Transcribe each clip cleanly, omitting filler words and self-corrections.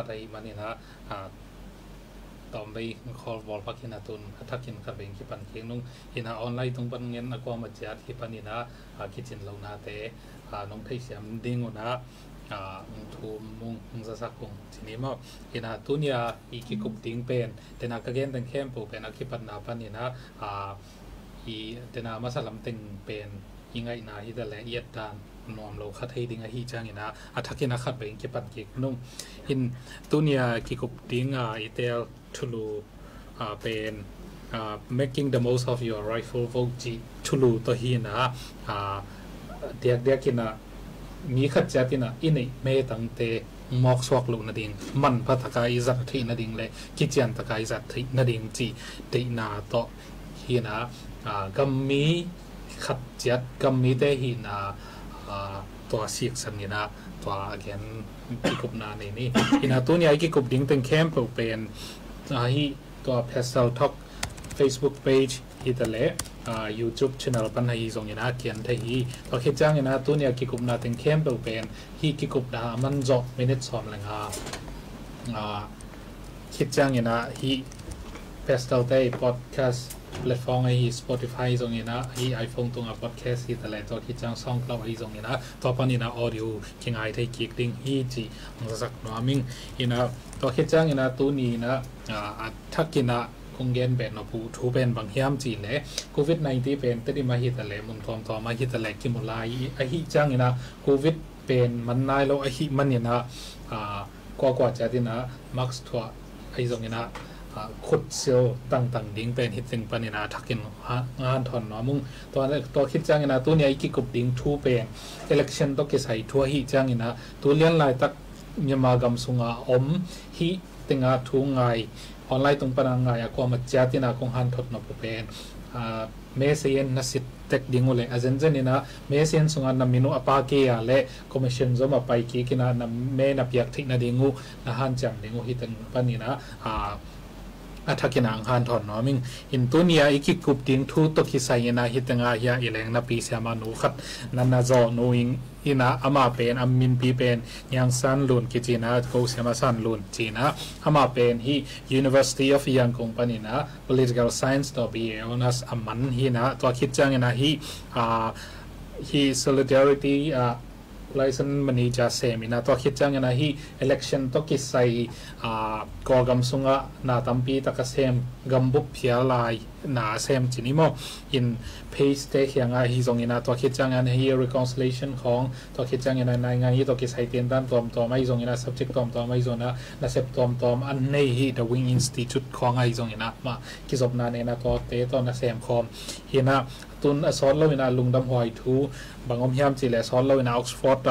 ขัดไอ้มันนี่นะตอมไปคอลบอลพักหินาตุนทักกินขัดเบงคิปันเคียงนุ่งหินาออนไลน์ตรงปันเงินก็มาจัดคิปันนี่นะคิดจินเรานาเตน้องไทยเสียมดิ้งนะทูมุงจะสักคงทีนี้มั้งหินาตุนยาอีกิกุบดิ้งเป็นแต่นักเรียนตั้งเข้มปูเป็นนักคิปันนาปันนี่นะอีแต่นามาสลัมติงเป็นยังไงนะที่แต่ละเอียดด้านนอมเราคัดให้ดิ้งไอฮีจังนะทักกินนักขัดเบงคิปันเคียงนุ่งหินตุนยากิกุบดิ้งอีเตลTulu เป็น making the most of your rifle vote จี Tulu ตัวฮีนะเดียกินะมีขัดจัดนะอินี่เมตังเตมอกสวกลุนาดิงมันพัฒกายจัดที่นาดิงเลยกิจยันตะกายจัดที่นาดิงจีตีนาต่อฮีนะกัมมีขัดจัดกัมมีเตฮีนะตัวสิกสันนี่นะตัวแกนกิกุบนานี่ฮีนะตัวนี้ไอ้กิกุบดิ้งเป็นแคมป์เป็นฮีตัว Pastel Talk Facebook page ฮีตะเล่YouTube channel ปันให้ส่งยินะเขียนให้ฮีตัวคิดจังยินะตัวนี้กิกุบนาถึงเข้มเป็นฮีกิกุบนามันจบมินิทสอมเลยคิดจังยินะฮี Pastel Day podcast platform ให้ฮี Spotify ส่งยินะฮี iPhone ตรงกับ podcast ฮีตะเล่ตัวคิดจังซ่องเราให้ส่งยินะตัวปันยินะ audio คิงไอที่กิกดิ้งฮีจีมันจะสักหน่อยมิงยินะตัวคิดจังยินะตัวนี้นะทักกินะคงเงินเป็นนะผู้ทูเป็นบางยามจีเล่โควิด-19เป็นแต่ที่มาฮิตะเล่มุนทอมต่อมาฮิตะเล่กิมุลายไอฮิจังยินะโควิดเป็นมันนายแล้วไอฮิมันยินะกว่าจะที่นะมักส์ทัวไอตรงยินะขุดเซลต่างๆดิ้งเป็นฮิตสิ่งปนินาทักกินงานถอนน้อมุงตัวคิดจังยินะตัวนี้ไอกิกุบดิ้งทูเป็น election ตัวกิใส่ทัวฮิจังยินะตัวเลี้ยนลายตักยามากำสุงอาฮิติงาทูงไงออนไลน์ตรงปนังไงก็มาจัดที่นาคงหันทดนับเป็นเมสเซียนนัสิตเทคดิ้งเลยอาจารย์นี่นะเมสเซียนสุงานนำมินุอปาเกียเล่คอมมิชชั่นจะมาไปกี่นะนำเมนับยักษ์ที่นาดิ้งูนะหันจังดิ้งูฮิตันปนินะทักกินอ่างหันถอนน้อมิงอินตัวนี้อีกกุบดิ้งทูตกิใส่นะฮิตังอาเฮียอีแรงนับปีเสียมานูขัดนันนาจอนูอิงอินะอามาเป็นอามินปีเป็นยังสันลุนกิจีนะกูเสียมาสันลุนจีนะอามาเป็นฮี University of Young Company นะ Political Science ตัวบีเออนัสอามันฮีนะตัวคิดจังนะฮี Solidarity license มันนี่จะเซมินะตัวคิดจังนะฮี election ตัวคิดใส่ก่อกำสุงะนาตัมปีตะกเซมกำบุบเพียลายนาเซมจินิโมอินเพย์สเตย์ยังไงฮีตรงนี้นะตัวคิดจังนะฮี reconciliation ของตัวคิดจังนะในงานนี้ตัวคิดใส่เตียนด้านตัวไม่ตรงนี้นะ subject ตัวไม่ตรงนะนะเซปตัวอันนี้ฮี the wing institute ของไอ้ตรงนี้นะมาคิดสบนาเนี่ยนะตัวเตตัวนะเซมคอมฮีนะตุนสอนเราในลุงดำหอยทูบางอมยามจีแหละสอนเราในออกซฟอร์ด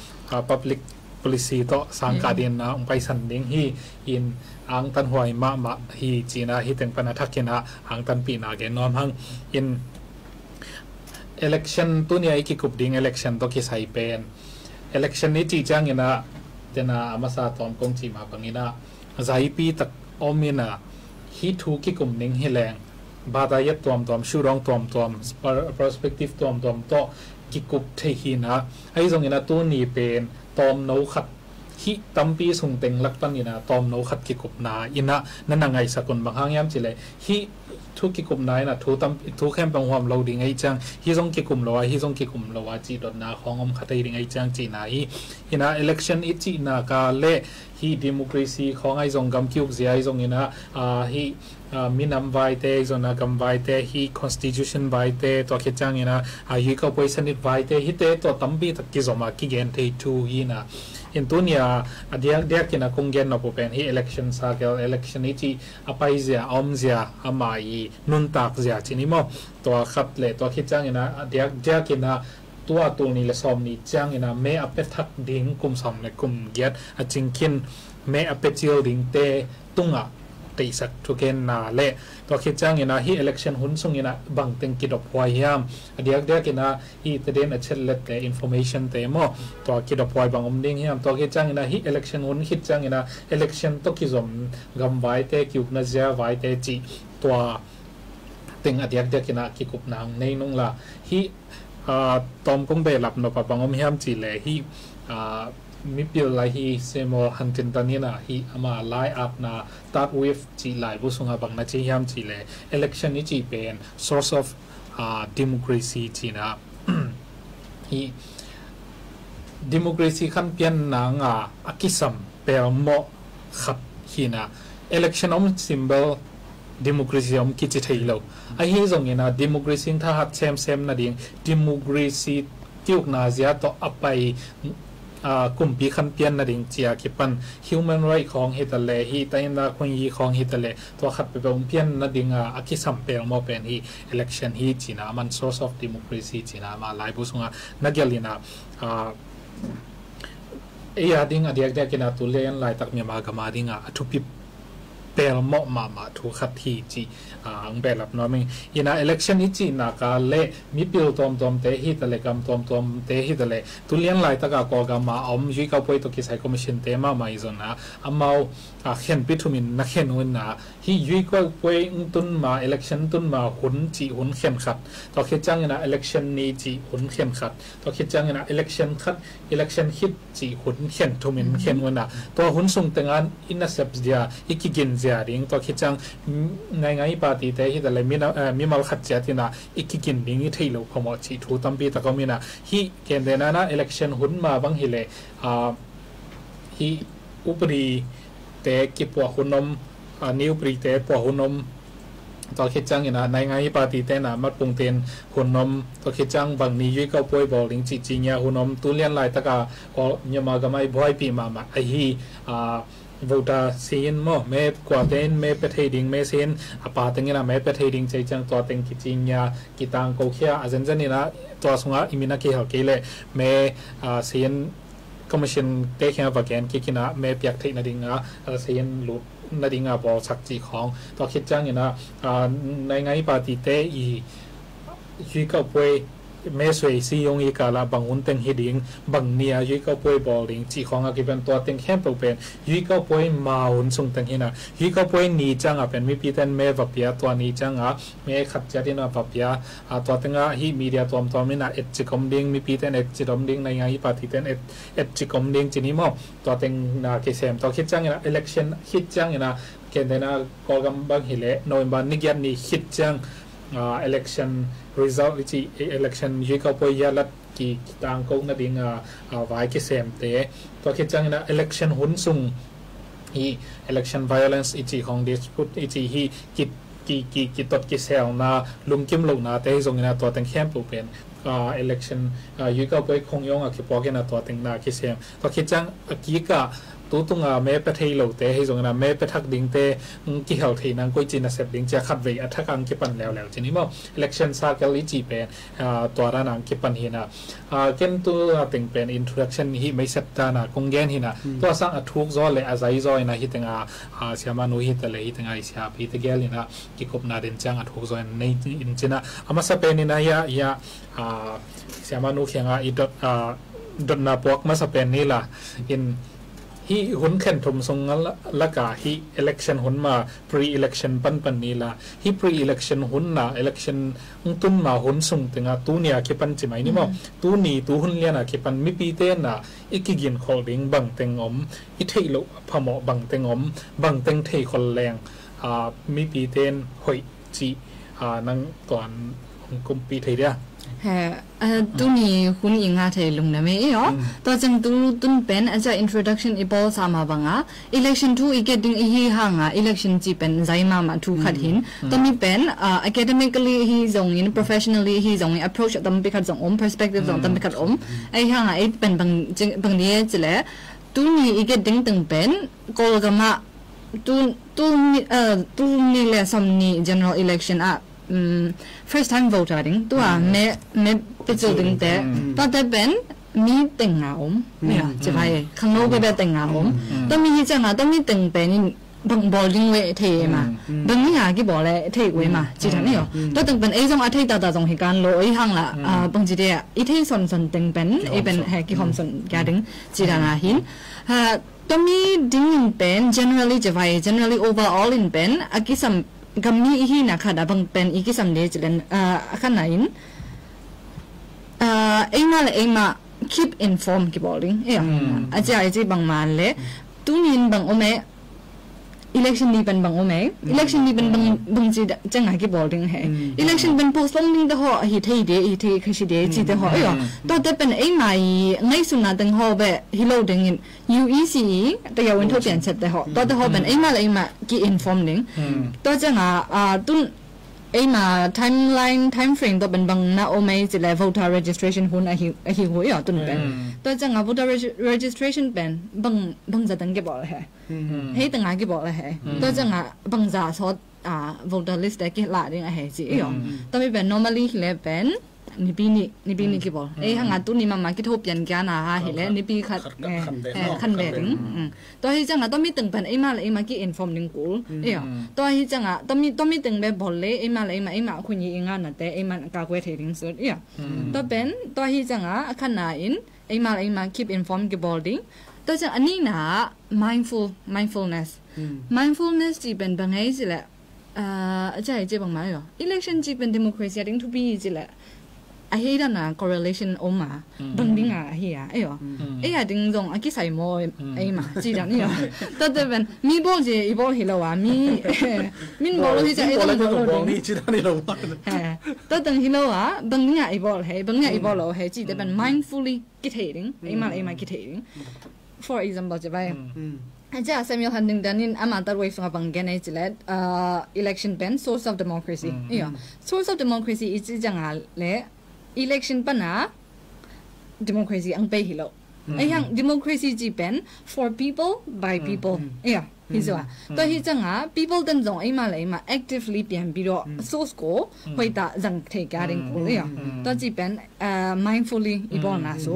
public policy ต่อสังกัดเดียนนะไปสันดิ้งฮีอินอังตันหอยมาฮีจีนะฮีเต็งปนัทักกินะอังตันปีนาเกนนอมหังอิน election ตัวนี้ไอ้กิกุบดิ้ง election ตัวกิใส่เป็น election นี้จีจังนะเจนะอามาซาตอมกงจีมาบังอินะใจปีตักอมินะฮีทูกิกุบดิ้งฮีแรงบาดายตัวชูรองตัว perspective ตัวต่อกิกุบเทหินะไอ้ตรงนี้นะตัวนี้เป็นตอมโนขัดฮิตัมปีส่งเต็งลักปันนี่นะตอมโนขัดกิกุบนาอินะนั่นไงสกุลบางครั้งย้ำจิเลยฮิทุกกิกุบนายนะทุกแคมป์บางความเราดิ่งไอ้จังฮิส่งกิกุมเราฮิส่งกิกุมเราจีดนาของอมขัดดิ่งไอ้จังจีนาฮินะ election อีจีนากาเล่ฮี democracy ของไอ้ส่งกำคิวเสียไอ้ส่งนี่นะฮีมีนำไว้เตะส่วนนักำไว้เตะฮี constitution ไว้เตะตัวคิดจังนะฮีก็ไปสนิทไว้เตะฮีเตะตัวตั้มบีตะกี้สมากิเกนเตะทูฮีนะอินตัวนี้เดียกินะคงเกนนับเป็นฮี election สักelection นี้ที่อภัยเสียอมเสียอามาอีนุนตักเสียทีนี้มั้งตัวขัดเลยตัวคิดจังนะเดียกินะตัวนี้ละสอมนี้จังนะเมื่อเป็ดทักดิ้งกุมสอมเลยกุมเกียรจริงคินเมื่อเป็ดเจียวดิ้งเตะตุงตีสักทุกเกนนาเล่ตัวคิดจังนะฮี election หุ่นส่งนะบางเต็งกิดอพวยยามเดียกินะฮีตเดนเชลเลตเต information เตมอตัวกิดอพวยบางอมดิ้งยามตัวคิดจังนะฮี election หุ่นคิดจังนะ election ตัวกิจอมกำไว้เตคิวน่าจะไว้เตจีตัวเต็งเดียกินะกิกุบนางในนุ่งละฮีตอมคงเบลับนปะบางอมยามจีเล่ฮีมีเปลี่ยนอะไรฮีเซมอลฮันตินตันนี่นะฮีอามาไลน์อัพนะตัดเวฟจีไลบุษงาบังนะจียามจีเล election นี้จีเป็น source of democracy จีนะฮี democracy ขั้นเปลี่ยนนางอากิสัมเปรโมขัดฮีนะ election อม symbol democracy อมกิจไทยเราไอ้ฮีตรงนี้นะ democracy ถ้าหัดเซมนะดิ่ง democracy ที่อุกนาเซียต่ออัปไปกลุ่มปีขันเปลี่ยนนะดิ่งเจียคิปัน human right ของฮิตเลฮีแต่ยังได้คนยีของฮิตเลตัวขัดไปเป็นเปลี่ยนนะดิ่งอากิสัมเปรโมเป็นฮี election ฮีจีนะมัน source of democracy จีนะมาไล่บุษงานักยาลีนะดิ่งเดียกกินตุเลียนไล่ตักมีมากมาดิ่งทุบเปรโมมาทุกขัดฮีจีอังเปรับน้อยมั้งยินา election นี้จีนักเล่มีพิลตอมเตหิตเลกำตอมเตหิตเลตุเลียนไล่ตะกากอกามาอมยุยกับไปตัวกิจไซคอมมิชชั่นเตมาไม่จนนะอามาเขียนพิทุมินนักเขียนหุ่นนะฮียุยกับไปตุนมา election ตุนมาหุ่นจีหุ่นเขียนขัดตัวคิดจังยินา election นี้จีหุ่นเขียนขัดตัวคิดจังยินา election ขัด election ฮิตจีหุ่นเขียนทุมินเขียนหุ่นนะตัวหุ่นส่งแต่งานอินนัสเซปเดียอีกกินเสียดิ่งตัวคิดจังไงปาตีเตฮิตเลยมีมาขัดเจตินะอีกกินดิ่งที่เราพอมาชีทูตั้มปีตะก็มีนะฮีเกณฑ์เดน่า election หุ่นมาบางฮิเลฮีอุปรีเตกิปัวหุ่นนมนิวปรีเตปัวหุ่นนมตัวคิดจังนะในไงปาตีเตนะมัดปุงเตนหุ่นนมตัวคิดจังบางนี้ยุยก็ป่วยบอกลิงจีเนี่ยหุ่นนมตุเลียนลายตะกาก็ยังมากไม่บ่อยปีมาไอฮีvoter scene mo me kwaten me petading me scene apateng na me petading chang to teng kichinya kitang ko khia ajanjani na to sunga imina ke ha kele me scene commission te khia vaken ki kina me pyak thei na dinga scene lut na dinga bo sakchi khong to khitang ina nai ngai party te I yi ka pweเมสวยซียงอีกาลาบางหุ่นเต็งฮิดิงบางเนียยุยก็ป่วยบอลลิงจีของอากิเป็นตัวเต็งแค่เป็นยุยก็ป่วยมาหุ่นส่งเต็งฮินะยุยก็ป่วยนีจังเป็นมีปีเต็นเมวับเปียตัวนีจังเมขัดจัดที่นาวับเปียตัวเต็งฮีมีเดียตัวมีน่าเอ็ดจิกอมดิงมีปีเต็นเอ็ดจิกอมดิงในไงปฏิเต็นเอ็ดจิกอมดิงจีนี้มั้งตัวเต็งนาเกษมตัวคิดจังนะ election คิดจังนะเกณฑ์นะกอลกัมบังฮิเลโนเวมบาร์นิกยันนี่คิดจังelection result ที่ election ยุยก็ป่วยยาลัดกี่ต่างก็น่าดิ่งไว้กิเซมเตะตัวคิดจังนะ election หุ่นส่งฮี election violence อีจีของ dispute อีจีฮีกิตดกิเซลนะลุมกิมลุนะแต่ที่ตรงนี้นะตัวแต่งเข้มปูเป็นelection ยุยก็ป่วยคงยองคิดพอกันนะตัวแต่งนากิเซมตัวคิดจังกี่ก็ตัวตรงแม้ประเทศเราแต่ให้ตรงนั้นแม้ประทักดิ่งแต่กี่เหล่าที่นั่งก็จีนเสพดิ่งจะขัดไว้อัฐกังเก็บปันแล้วทีนี้มั้ง election cycle อีจีเป็นตัวร้านนังเก็บปันเห็นเกณฑ์ตัวติงเป็น introduction ที่ไม่เสร็จตานะคงแก่นเห็นตัวสร้างทุกข์ซ้อนเลยอาศัยซ้อนนะที่ตั้งเสียมานุฮิตเลยที่ตั้งเสียพี่ตะเกียเลยนะกี่กบนาเดินจังทุกข์ซ้อนในอินเจนะอามาสเปนนี่นะยาเสียมานุเขียงอีดดนาปวกมาสเปนนี่ล่ะอินฮีหุ่นเข็นทมทรงละกาฮี election หุ่นมา pre election ปันนี่ละฮี pre election หุ่นนะ election ตุ้นมาหุ่นส่งถึงตู้เนี่ยคิปันจิไหมนี่มั้งตู้นี่ตู้หุ่นเลี้ยนะคิปันมีปีเต้นนะอีกกินขอลิงบังเต็งอมอีเทโลพมอบังเต็งอมบังเต็งเทคนแรงมีปีเต้นหอยจีนั่งตอนกุมปีไทยเดียตู้นี้คุณอิงหาเทลุงนะไม่เหรอตัวจังตู้เป็นอาจจะ introduction อีบอลสามาบังelection 2อีกดึงอีห่าง election จีเป็นใจมาถูกขัดหินตัวนี้เป็น academically ฮีจงยิน professionally ฮีจงยิน approach ตั้มไปขัดจงperspective จงตั้มไปขัดไอ้ห่างไอ้เป็นบางเดียจะเลยตู้นี้อีกดึงตึงเป็นกอลกัมตู้นี้แหละสำนี general election first time voting ตัวเมไปจุดดึงแต่ตัวแต่เป็นมีติงเอาเนี่ยจะไปข้างนอกไปเป็นติงเอาต้องมีจังต้องมีติงเป็นบางบอลลิงเวทมาบางนี่หากี่บอลเลยเทเวมาจีทันนี่หรอตัวติงเป็นไอ้ตรงอาทิตย์ตาตรงเหตุการณ์โลไอ้ห่างละบางจีเดียอีที่ส่วนติงเป็นไอ้เป็นแหกกี่ความส่วนการดึงจีทันอาหินต้องมีดึงเป็น generally จะไป generally overall เป็นอากิสัมกัมมี่อีน่ะค่ะดับบังเป็นอีกสัมเดจเลนขนาดนี้เอ็งมาเลยเอ็งมา keep informed กี่บอกลิงอาจารย์บางมาเลยตุนินบางโอเมelection นี้เป็นบางโอเม election นี้เป็นบางจีจังหากี่บอกลิงเหรอ election เป็น postponing เดาะฮิตให้เดฮิตให้ขึ้นเดจีเดาะตอนแต่เป็นไอ้หมายไงสุนัขตั้งหอบแบบฮิโลดึง UEC แต่ยาวันทุกเปลี่ยนเสร็จเดาะตอนแต่หอบเป็นไอ้หมายกี่ inform ลิงตอนจังหาตุนไอ้มาtime frame ตัวเป็นบางน่าโอเมจิเล voter registration หุ่นหิหัวอย่างตุนเป็นตัวจังอ่ะ voter registration เป็นบางจะตั้งกี่บอกเลยให้ตั้งกี่บอกเลยตัวจังอ่ะบางจะสอดvoter list ได้กี่หลายดิ้งอะไรสิตัวไม่เป็น normally เลยเป็นนี่ปีนี้กี่บอกหางตุนนี่มากี่ทบยันกันเห็นแล้วนี่ปีขันแบบนี้ตัวที่จังอ่ะต้องมีตึงเป็นไอ้มากี่ inform ดิ้งกูตัวที่จังอ่ะต้องมีตึงแบบบอกเลยไอ้มาคุณยังงานนะแต่ไอ้มากากเวทีดิ้งสุดตัวเป็นตัวที่จังอ่ะขนาดไอ้มา keep inform กี่บอกดิ้งตัวจังอันนี้นะ mindfulness จีเป็นบางไงสิแหละอาจารย์จีบางมาอยู่ election จีเป็น democracy ดิ้งทุกปีสิแหละไอ้เรื่องน่ะ correlation ออกมาบางดิ้งเฮียไอ้ดิ้งตรงกี่ใส่โมไอ้มาจีดังนี่แต่เป็นมีบอกจีอีบอกเฮโลมินบอกเลยจะไอ้ตรงบอกนี่จีดังนี่เราแต่ตรงเฮโลบางดิ้งอีบอกบางดิ้งอีบอกเราจีแต่เป็น mindfully กี่เทดิ้งไอ้มากี่เทดิ้ง for example จะไปอาจารย์Samuel Huntingtonนี่อามาตัดไว้ฟังบางแง่ในจิเลelection ban source of democracy source of democracy อีจีจังเลย election ปะนะ democracy อังเปย์ฮิโลไอ้ยัง democracy จีเป็น for people by peopleฮิจังตัวฮิจังpeople ตั้งจงไอ้มาเลยมา actively เปลี่ยนပြီးတော့ source ကိုဝိတာจังเทการิงကိုตัวจีเป็นmindfully อีบอลนะso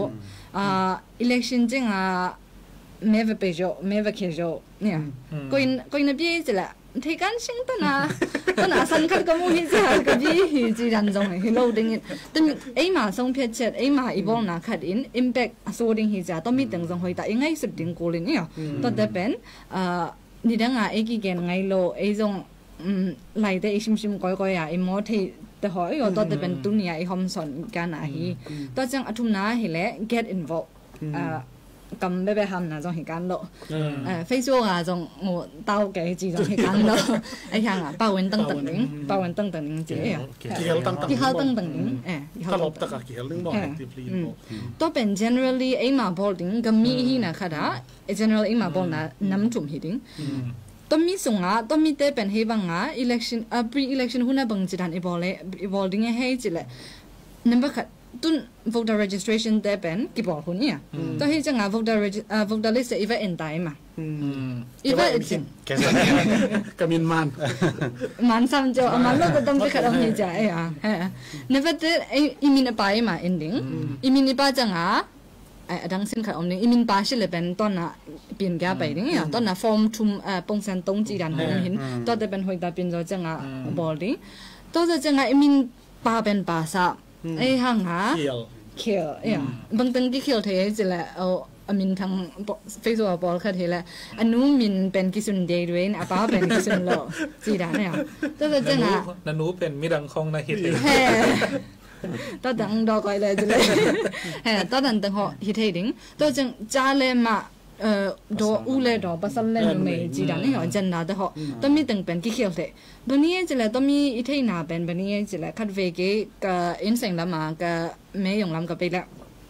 election จังไม่ว่าไปโจไม่ว่าแค่โจเนี่ยก็อินพี่จะละที่การสิ่งต้นน่ะสังกัดก็มุ่งที่จะกับยี่จีรันจงฮิโลดิ้งแต่ไอ้มาส่งเพียรเช็ดไอ้มาอีบอลน่ะขัดอิน impact ส่วนดิ้งฮิจะต้องมีตั้งจงหอยตายังไงสุดดิ้งกูเลยเนี่ยตอนแต่เป็นนี่ดังไอ้กี่แกนไงโลไอ้จงไหลแต่ไอ้ชิมก้อยไอ้หมอที่แต่หอยตอนแต่เป็นตุนเนี่ยไอ้คำสอนกันอ่ะฮีตอนจังอทุมนาเห็นแล้ว get involved咁咩喊那種時間咯，Facebook 啊，種我兜幾字種時間咯，哎呀，包雲燈燈這樣，結構燈燈他落得啊，結構燈冇 actively 多變 generally 哎嘛波點咁咪起那卡達 generally 哎嘛波那諗做唔起點，多咪送啊，多咪得變希望啊 election pre-election หุ่นน่ะบังจิดันอีบอลดิ้งให้จิเลยนั่นเป็นคัดตุน voter registration แต่เป็นกี่บอกคนเนี่ยตัวที่จะงา voter list อีเวนต์ได้มาอีเวนต์ก็มีมันซ้ำเจ้ามันเราต้องไปขัดเอาให้ใจเนี่ยว่าแต่อีมินไปมา ending อีมินไปจะงาดังสิ้นขัดเอาเนี่ยอีมินไปสิเลยเป็นตอนน่ะเปลี่ยนแก้ไปเนี่ยตอนน่ะ form ทุ่มปงเซนตรงจีดันหงหินตอนแต่เป็นหอยตาเป็นจะงาบอลดิ้งตอนจะงาอีมินไปเป็นภาษาไอ้ห่างเขียวบางตั้งที่เขียวเทจะแหละเอามินทางเฟซบุ๊กบอลค่ะเทละอันนู้มินเป็นกิสุนเดย์ด้วยนะป้าเป็นกิสุนโลจีดาเนี่ยตัวจังนันนู้เป็นมิดังคงนะฮิตตัวดังดอกอะไรจะเลยตัวดังตั้งเขาฮิตดิ้งตัวจังจ้าเลยมาดออูเลดอปัสเลนไม่จีดันนี่เหรอจันนาแต่เหรอต้องมีตั้งเป็นกี่เขียวเถอะบันนี้จะเลยต้องมีอีเทน่าเป็นบันนี้จะเลยคัดเวกี้กับอินเซนละมากับไม่ยงลำกับไปแล้ว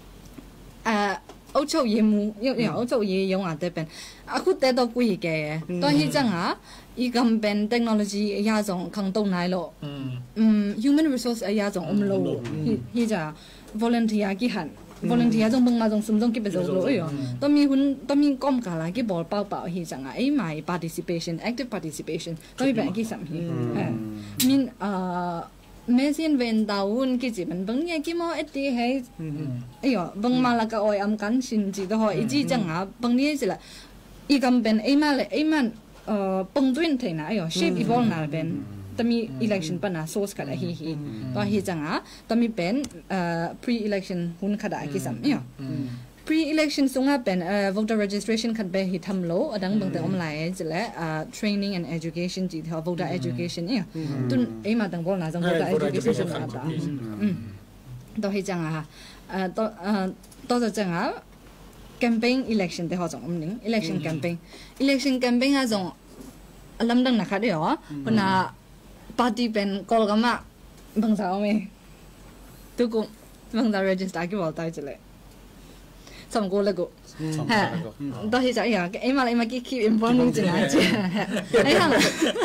เอาโชว์ยี่มูเอาโชว์ยี่ยงอ่ะแต่เป็นအခုแต่ตัวกุยแกตัวที่จังอีกำเป็นเทคโนโลยียาจงขังตรงไหนหรอhuman resource ยาจงไม่รู้ที่จะ volunteer กี่หันvolunteer จงบังมาจงสมจงกี่เป็นจงรู้ต้องมีก้มกาลากี่บอลเป่าที่จังไอ้หมาย participation active participation ต้องมีแบบกี่สัมผัสมินเมสินเวนดาวุนกี่จีมันบังเนี่ยกี่โมเอตีให้บังมาละก็อ้อยอัมกันสินจีตัวอีจีจังบังเนี่ยสิละอีกำเป็นไอ้มาเลยไอ้มันปงด้วยที่ไหนshape evolve น่ะเป็นต้องมี election ปะนะ source กันเลยตัวที่จังต้องมีเป็นpre-election หุ่นขดากี่สัมpre-election ส่งเป็นvoter registration คันเป็นที่ทำโลดังบางแต่อมไลน์จะและtraining and education จีที่ voter education ตุนไอ้มาตั้งบอลนะจัง voter education ส่งมาตัวที่จัง多就正啊 campaign election 的好种唔 election campaign 啊种諗等那卡啲哦那 party pen call 咁啊bằng sao me tu cũng bằng sao register cái bảo tay chứ lệ xong cô lại cô ha đó thì chắc là cái em mà cái keep informing chứ nào chứ ấy không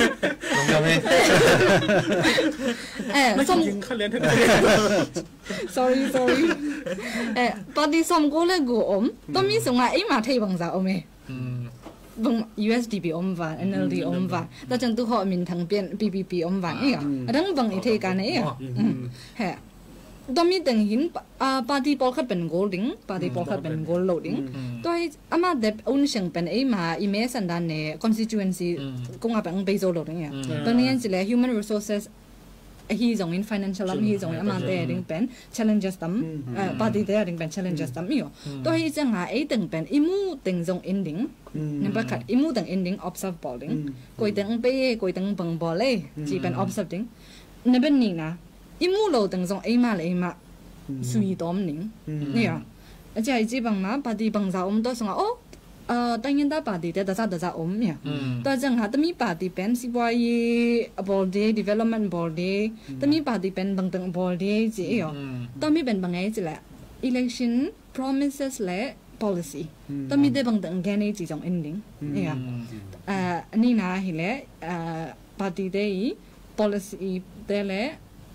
xong sorry party xong cô lại cô đó mi xong ai mà thấy bằng sao me bằng USDP và NLD và ta chẳng tu họ mình thằng biên PPP và ấy à đang bằng ý thế cả này à ha đó mi từng hin party ball khát bên golding party ball khát bên gold loading tôi ama đẹp ôn sinh bên ấy mà email sản đàn này constituency cũng là bằng basal loading à tôi nên chỉ là human resources hi giống in financial hi giống ama để đừng bên challenges tấm party để đừng bên challenges tấm yêu tôi hi chẳng ấy từng bên imu từng giống ending nên bắt khát imu từng ending observe balling coi từng pe coi từng bằng ball ấy chỉ bên observing nên bên này na imu lo từng giống ấy mà suy tóm nín nè à chỉ chỉ bằng na party bằng sao tôi xong ô tất nhiên ta party để ta ra nè tôi chẳng hạn tôi mi party pen si boy body development body tôi mi party pen bằng từng body chỉ yo tôi mi pen bằng ấy chỉ là election promises là policy tôi mi để bằng từng cái này chỉ giống ending nè anh na hi là party để policy để là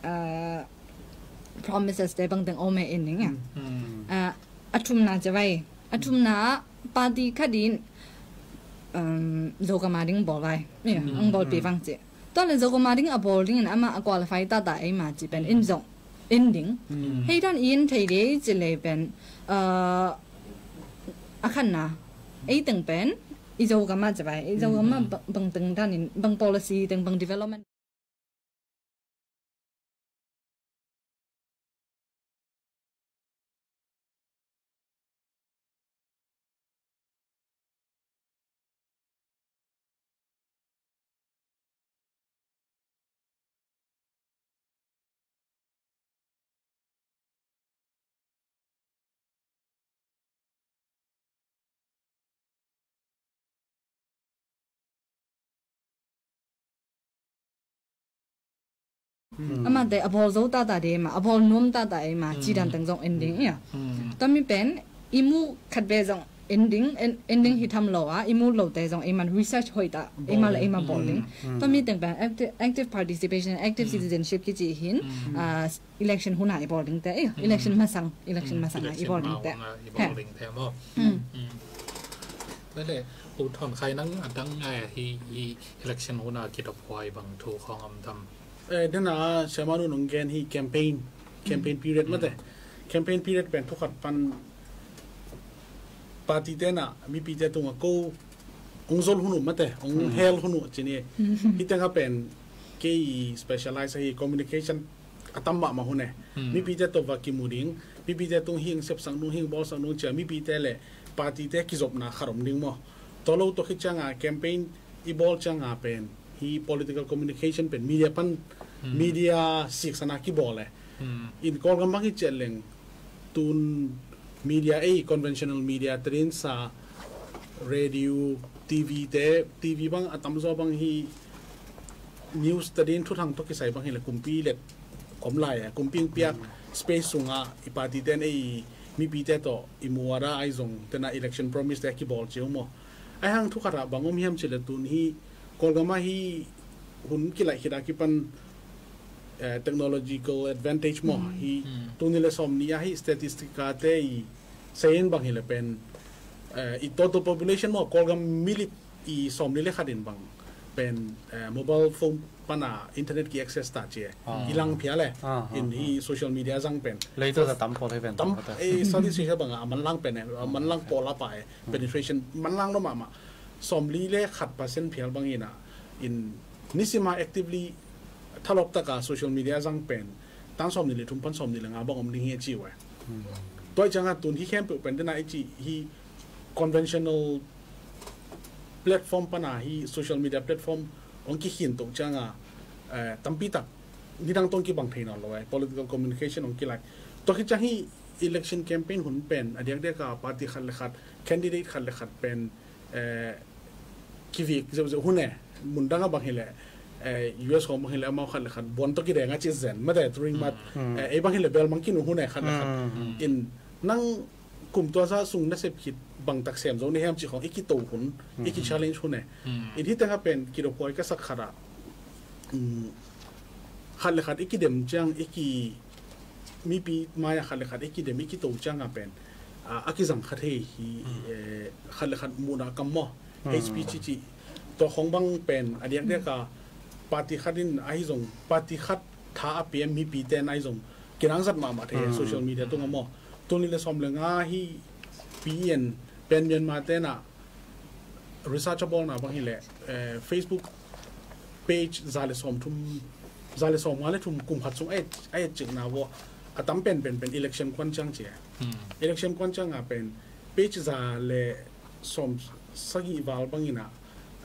promises để bằng từng ome ending à atum na jawai atum na party khadin zogamading bolai nè ang bol pe vang che to le zogamading a bolding ama qualify ta ai mà chỉ bên in zong ending hay dan in thei de chỉ le ben akhan na ai từng ben izogama jawai izogama bằng từng dan bằng policy từng bằng development ama de abol zo ta de ma abol nom ta ma chi dan tang jong ending ya tami pen imu khat be jong ending hi tham lo a imu lo te jong eman research hoi ta emal ema bowling tami tang ban active participation active citizenship ki chi hin election huna e bowling te election masang e bowling te te moนั่นแหละอุทธรณ์ใครนั่งดังไงที่election huna คิดพอยบางทูของอำทำเดี๋ยวนะเชื่อมาดูน้องแกนที่ campaign period มาแต่ campaign period เป็นทุกขัดปันปาร์ตี้เต้น่ะมีปีเต้ตรงกูองค์โซลหุ่นมาแต่องค์เฮลหุ่นจีนี่ที่ตั้งก็เป็นเกี่ย specialize ให้ communication อัตมามาหุ่นเนี่ยมีปีเต้ตัวว่ากิมูดิ้งมีปีเต้ตรงหิ้งเซฟสังนุ่งหิ้งบอลสังนุ่งเจอมีปีเต้เลยปาร์ตี้เต้กิจบนะขรมดิ้งมั้งตัวเราตัวคิดจังอ่ะ campaign อีบอลจังอ่ะเป็นpolitical communication เป็น media ปัน media สิกษณะกี่บอลเลยอินกอลกันบ้างที่เจริญตุน media conventional media ตรินซา radio TV เต TV บางอัตมซอบางที่ news ตรินทุกทางทุกที่ใส่บางที่เลยกุมปีเล็ดกลมไหลกุมปิ้งเปียก space สูงอ่ะอีปาร์ตี้เต้นมีปีเต้ต่ออีมัวระไอซงแต่ใน election promise แต่กี่บอลเจ้ามั้งไอห้างทุกขณะบางอมเฮียมเจริญตุนที่Kolgama hi hun kilai kita kipan technological advantage mo hi tunile somnia hi statistika te I sayin bang hile pen I total population mo kolgam milit I somnile khadin bang pen mobile phone pana internet ki access ta che ilang phiale in hi social media jang pen leito ta tam po pen tam statistika bang man lang pen man lang pola pa penetration man lang no mama somli le khat percent phial bangina in nisima actively thalok taka social media jang pen tang somni le thumpan somni le nga bang om ning he chi wa toy changa tun hi khem pe pen na chi hi conventional platform pana hi social media platform ong ki hin tong changa tampi tak nidang tong ki bang thein lo political communication ong ki lai to ki chang hi election campaign หุ่นเป็นอันเดียกเดียกกับปาร์ตี้ขัดเลยขัด candidate ขัดเลยขัดเป็นคิวิกจะหุ่นเนี่ยมุนดังกับบางเฮล่US ของบางเฮล่มาขัดเลยขัดบนตัวกี่แดงอ่ะจีเซนไม่ได้ตริงมาบางเฮล่เบลมังกินหุ่นเนี่ยขัดเลยขัดอินนั่งกลุ่มตัวซะสุ่งนักเสพคิดบางตักเสียมตรงนี้แฮมจีของอีกกี่ตัวหุ่นอีกกี่ challenge หุ่นเนี่ยอินที่ตั้งเป็นกิโลพอยก็สักขนาดขัดเลยขัดอีกกี่เดมจังอีกกี่มีปีมาขัดเลยขัดอีกกี่เดมอีกกี่ตัวจังอ่ะเป็นอากิจังขัดเฮีขัดเลยขัดมูนากัมมอ HPGG ตัวของบางเป็นอันนี้เรียกว่าปฏิขัดดินไอซงปฏิขัดท้าเปียมีปีเตนไอซงกินังสัตมาเทโซเชียลมีเดียตัวงมอตัวนี้เลยสมเลยง่าฮีปีเอ็นเป็นเมียนมาเตน่ะ researchable นะบางทีแหละFacebook page ซาเลสอมทุ่มซาเลสอมมาเลยทุ่มกลุ่มหัดส่งไอ้จึงนะว่าตั้มเป็น election ควันจังเจีย election ควันจังอ่ะเป็น page ซาเลสอมสักอีวาลบางทีน่ะ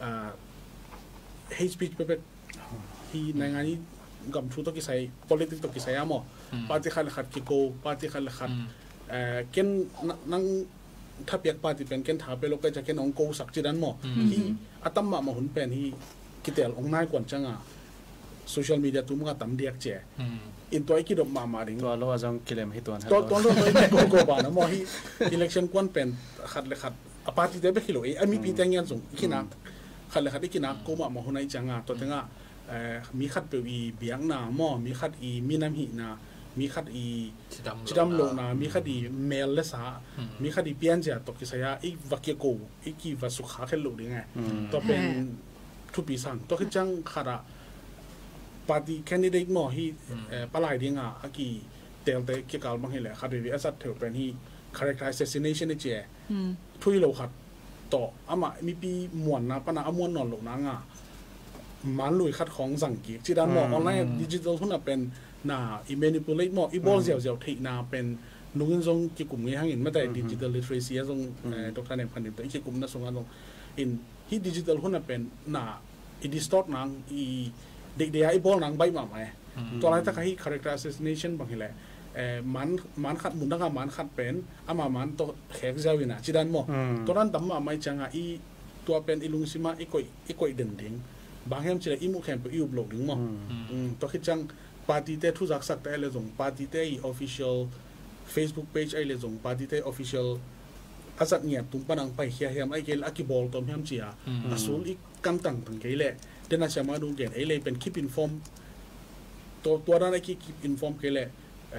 hate speech เป็นที่ในงานนี้กับชุดตัวกิสัย politics ตัวกิสัยอ่ะมั้งปาร์ตี้ขัดขัดกิโก้ปาร์ตี้ขัดขัดเก่งนั่งถ้าเปียกปาร์ตี้เป็นเก่งถาไปโลกจะเก่งองโก้สักจีดันมั้งที่ตั้มมาหุ่นเป็นที่กิเตลองง่ายกว่าจังอ่ะโซเชียลมีเดียตุ้มก็ตั้มเดียกเจ้อินตัวไอ้กิดอมาดิ่งตัวเราจะกิเลมให้ตัวนั้นตัวเราไม่โกบานะมั้งที่ election กวนเป็นขัดเลยขัดปาร์ตี้เต้ไปกิโลมีปีแต่งยันส่งขี้นักขัดเลยขัดได้กินักกูมาหุ่นไอ้จังอ่ะตัวจังอ่ะมีขัดเปรีเบียงนาหม้อมีขัดอีมีน้ำหินามีขัดอีจิดำโลนามีขัดอีเมลเลสามีขัดอีเปียนเจ้าตกิสยาอีวักเกโกอีกีวัสุขาแค่ลูกดีไงตัวเป็นทุปีสังตัวคือจังขัดปาร์ตี้แคนดิเดตหม้อที่ปลายดีงาอากีเตลเตเกี่ยวกับบางทีแหละขัดเรียสัตเถอะเป็นที่ character assassination นี่เจ้ทุยโลขัดต่ออามามีปีมวนนะปะนะอมวนนอนหลงนางามันลุยคัดของสังกีจีด้านหมอออนไลน์ดิจิทัลทุนเป็นน่าอีเมนิปูเลตหมออีบอลเจียวที่น่าเป็นนุ่งทรงกี่กลุ่มนี้ทั้งอินไม่แต่ดิจิทัลลิเทเรซีทรงดร.เนมพันธุ์แต่อีกกลุ่มนั้นทรงกันทรงอินที่ดิจิทัลทุนเป็นน่าอีดิสตอร์ตนังอีเด็กเดียอีบอลนังใบมาไหมตัวอะไรถ้าใคร character assassination บางทีแหละมันขัดมุนดังมันขัดเป็นอามามันตัวแขกเจ้าวินะจีด้านหมอตัวนั้นตั้มมาไม่จังอีตัวเป็นอีลุงซิมาอีกอยเด่นดิ่งบางแห่งเชื่ออิมุแคมป์ไปอยู่บล็อกดึงมั้งตัวคิดจังปาร์ตี้เต้ทุกสักแต่เลยส่งปาร์ตี้เต้ official Facebook page ไอ้เลยส่งปาร์ตี้เต้ official อาศักเงียบตุ้งปนังไปเฮียไอ้เกลอากิบอลตัวแห่งเชียอาสูลอีกกำตั้งตั้งเกลเล่เดน่าจะมาดูเกลไอ้เลยเป็น keep inform ตัวนั้นไอ้ keep inform เกลเล่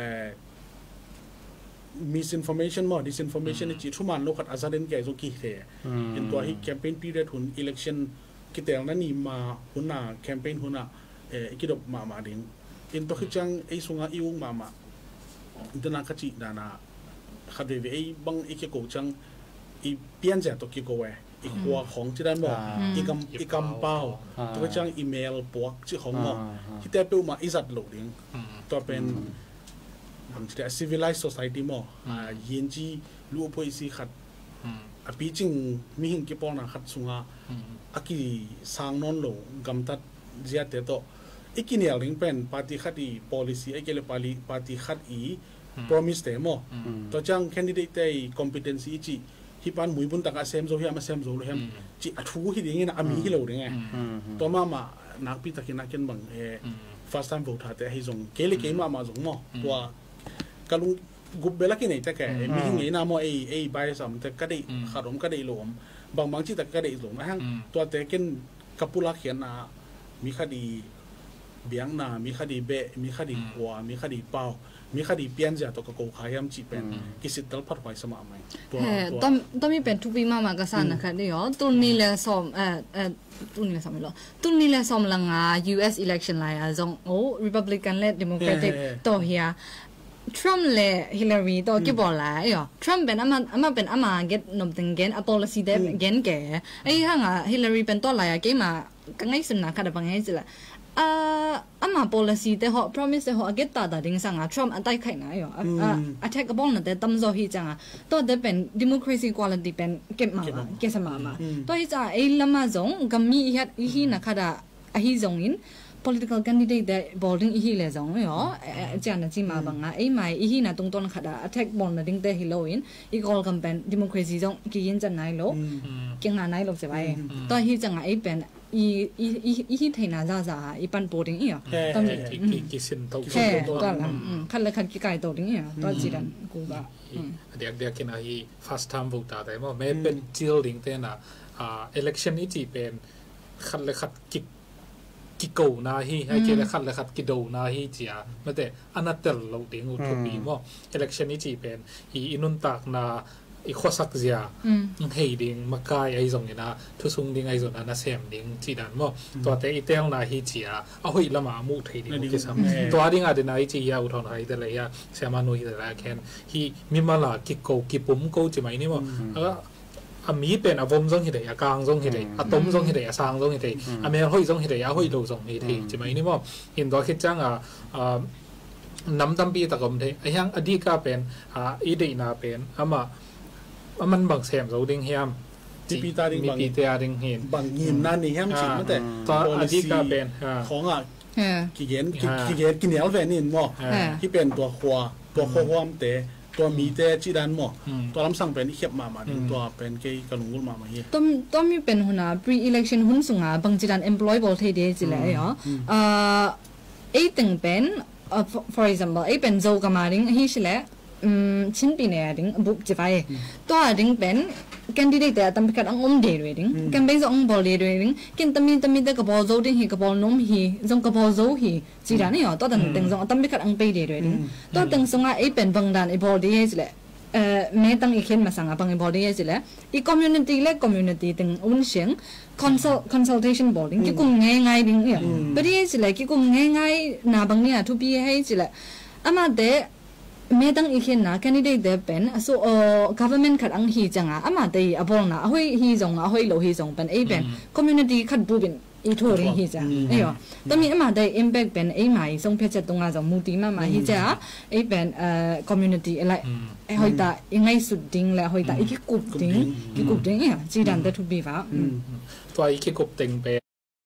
misinformation มั้ง disinformation นี่จีทุกมันโลกขัดอาศักเด่นแก่ส่งกี่เท่เป็นตัวที่ campaign period หุ่น electionกิเตลนั้นนี่มาหุ่นน่ะแคมเปญหุ่นน่ะกิดมาดิ่งอินตัวคือจังไอ้สุงาอิวมาอินตัวนักจิดานาขัดเวไอ้บังไอ้เกี่ยวกับจังอีเปลี่ยนจากตัวเกี่ยวกับอีหัวของที่ด้านบอกอีกำเป้าตัวจังอีเมลปวกชื่อของบอกที่แต่เปิวมาอิสัตโหลดิ่งตัวเป็นบางทีแต่ civilized society มั้งยินจีรู้พอยสีขัดปีจริงมีหินกี่ปอนด์ขัดสุงาอากีสังนนโลกำตัดเจียเตโตอีกินยาลิงเป็นปฏิขัดอี policy ไอ้เกลปฏิขัดอี promise เตมอตัวจัง candidate ไอ้ competency จีที่ปานมุยบุญตักอาเซมโซเฮียมาเซมโซโลเฮมจีอัทูที่ดีงี้นะอามีที่เราเนี่ยตัวมานักพิทักษ์นักเก็นบังfirst time vote แต่ให้ส่งเกลิเกมมาส่งมอตัวกลุงกุบเบลักนี่แต่แกมีหิ้งนี่นะมอไอ้ใบสามแต่ก็ได้ขารมก็ได้หลวมบางที่แต่ก็ได้หลวมนะฮะตัวแต่กินกับปุระเขียนนะมีคดีเบียงนามีคดีเบะมีคดีหัวมีคดีเป้ามีคดีเปลี่ยนจากตัวกโกขายมจีเป็นกิสิตลพัดไว้สมัยใหม่ต้องมีเป็นทุกปีมากระสันนะคะเดี๋ยวตุนนี่แหละสมตุนนี่แหละสมไม่หรอตุนนี่แหละสมลังUS election ไล่จงโอ้ Republican และ Democratic ตัวเฮียTrump และ Hillary ตัวกี่บอกล่ะTrump เป็นเป็นget นมตึง get a policy เด็ก get แกไอ้ห่างHillary เป็นตัวอะไรเกี่ยมาก็ง่ายสุดนะค่ะแต่บางอย่างสิละpolicy แต่họ promise แต่họ get ตาดิ่งสังTrump อันใต้ไข่นะattack กับบ้องนั่นแต่ตั้มโซฮีจังตัวเด็กเป็น democracy quality เป็นเก็บมาตัวที่จะไอ้ละมาจงกัมมีอีฮีนะค่ะดาอีฮีจงอิน political candidate တဲ့ boarding อีเลยจังရောอาจารย์นะจิมาบังอ่ะไอ้หมายอีน่ะตรงๆขัดอ่ะ attack ball นะดิ้งแต่ heroin equal campaign democracy จังกี่ยินจังไหนโลเก่งงานไหนโลใช่ป่ะตอนที่จังอ่ะไอ้เป็นอีเทน่าจ้าอีปัน boarding อีอ่ะตอนนี้กี่สินโตแค่ก็ละคันละคันกี่ไก่โตดิ้งอีอ่ะตอนจีดันกูก็เด็กๆกินอ่ะที่ first time vote แต่ว่าแม้เป็นจิลดิ้งแต่น่ะelection นี้จีเป็นคันละคันกิโกนาฮีให้เกลขัดเลยขัดกิโดนาฮีจีอ่ะไม่แต่อันนั้นเตลเราเด้งอุทบีมั้ง election นี้จีเป็นอินุนตักนาอีข้อสักเสียให้ดิ้งมากายไอ้ตรงนี้นะทุกส่งดิ้งไอ้ตรงนั้นนะเสียมดิ้งจีดันมั้งตัวแต่อีเตลนาฮีจีอ่ะเอาให้ละมามูดให้ดิ้งโอเคสัมตัวดิ้งอะไรนาฮีจีอ่ะอุทานให้แต่เลยอ่ะเสียมาโนฮีแต่ละแค่ฮีมีมาละกิโกกิปุ่มโกจีไหมนี่มั้งมีเป็นอวมทรงเหตุกลางทรงเหตุอะตอมทรงเหตุสร้างทรงเหตุเมลห้อยทรงเหตุห้อยโลทรงเหตุใช่ไหมนี่ว่าเห็นตัวคิดจังน้ำตั้มปีตะกมเทไอ้ยังอดีตก็เป็นอีเดน่าเป็นมันบางแสมเราดิ้งเฮียมมีปีตาดิ้งเห็นบางเงียบนั่นนี่เฮียมจริงแต่ตอนอดีตก็เป็นของกี่เย็นกินเหนียวแฟนนี่มั้งที่เป็นตัวครัวความเตะตัวมีแต่จีดันหมอตัวลำสั่งเป็นที่เขียบมาตัวเป็นเกี่ยกระลุงกุลมาเฮียต้องมีเป็นหัวหน้า pre-election หุ่นสูงบางจีดัน employable ที่ดีจีเลยเหรอไอ้ตึงเป็น for example ไอ้เป็นโจกมาดิ้งเฮียสิแหละชิ้นปีเนี่ยดิ้งบุกจีไปตัวดิ้งเป็น candidate แต่ตั้มพิกัดองเดย์ด้วยดิ้งกันเป็นองบอลเดย์ด้วยดิ้งกินตั้มแต่กระบอกโจดิ้งฮีกระบอกนมฮีจงกระบอกโจฮีจีดันเนี่ยตัวตึงจงตั้มพิกัดองไปเดย์ด้วยดิ้งตัวตึงสงไอ้เป็นบางด้านไอ้บอลเดย์สิแหละแม้ตั้งอีกเข็นมาสั่งบางไอ้บอลเดย์สิแหละอี community เล็ก community ตึงอุ่นเสียง consultation board กี่กลุ่มง่ายๆดิ้งเนี่ยประเดี๋ยวสิแหละกี่กลุ่มง่ายๆนาบางเนี่ยทุบีให้สิแหละอามาเดแม้ตั้งอีกเห็นนะ candidate เดเป็นso government ขัดอังฮีจังอ่ะอามาเดย์อบอลนะเอาให้ฮีจงเอาให้โลฮีจงเป็นไอ้เป็น community ขัดบูเป็นอีทัวริงฮีจังไอ้หรอตอนนี้อามาเดย์ impact เป็นไอ้หมายส่งเพจตรงอ่ะจงมูตีมาฮีจ้าไอ้เป็นcommunity อะไรไอ้หอยตายังไงสุดดิ้งแล้วหอยตาอีกกุบดิ้งอ่ะจีดันแต่ทุบีฟ้าตัวอีกกุบดิ้งเป็น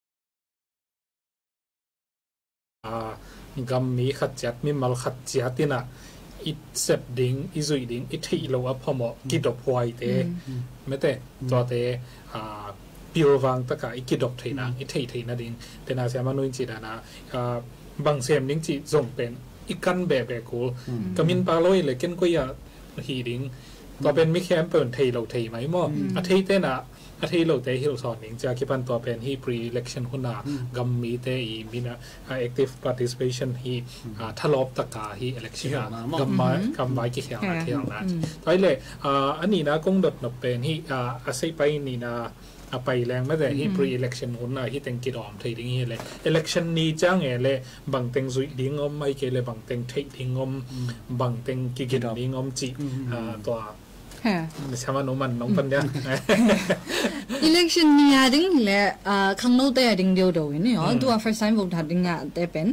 กัมมีขัดจัดมีมัลขัดจัดที่น่ะอีเสพดิ้งอีซุยดิ้งอีที่เราพอเหมาะกิดดอกพวยเตะไม่แต่ตัวเตะพิววังตะกะอีกิดดอกเทนะอีที่นะดิ้งแต่น่าเสียมันนุ่งจีดานะบางเสียมดิ้งจีส่งเป็นอีกันแบบกูก็มินปลาลอยเลยเกินก็อย่าฮีดิ้งตัวเป็นมิแคมเปิลที่เราที่ไหมมั่วอาทิตย์เตนะอาทิตย์เราเตะที่เราสอนดิ้งจากที่ปันตัวเป็นฮี pre-election คนน่ะกัมมีเตะอีมีนะ active participation ฮีทะเลาะตะกาฮี election กัมมากี่แข่งนะตอนเลยอันนี้นะกงดดนับเป็นฮีอาศัยไปนี่นะไปแรงไม่แต่ที่ pre-election คนน่ะที่แต่งกิดออมที่ดิ้งฮีเลย election นี้จ้างเลยบางแต่งสุยดิ้งอมไม่เกี่ยวเลยบางแต่งเทดิ้งอมบางแต่งกิจดิ้งอมจีตัวใช่ไหมน้องมันน้องปัญญา election เนี่ยดิ้งแหละข้างโน้นแต่ดิ้งเดียวเดียวนี่อ๋อตัว first time vote ดิ้งอ่ะแต่เป็น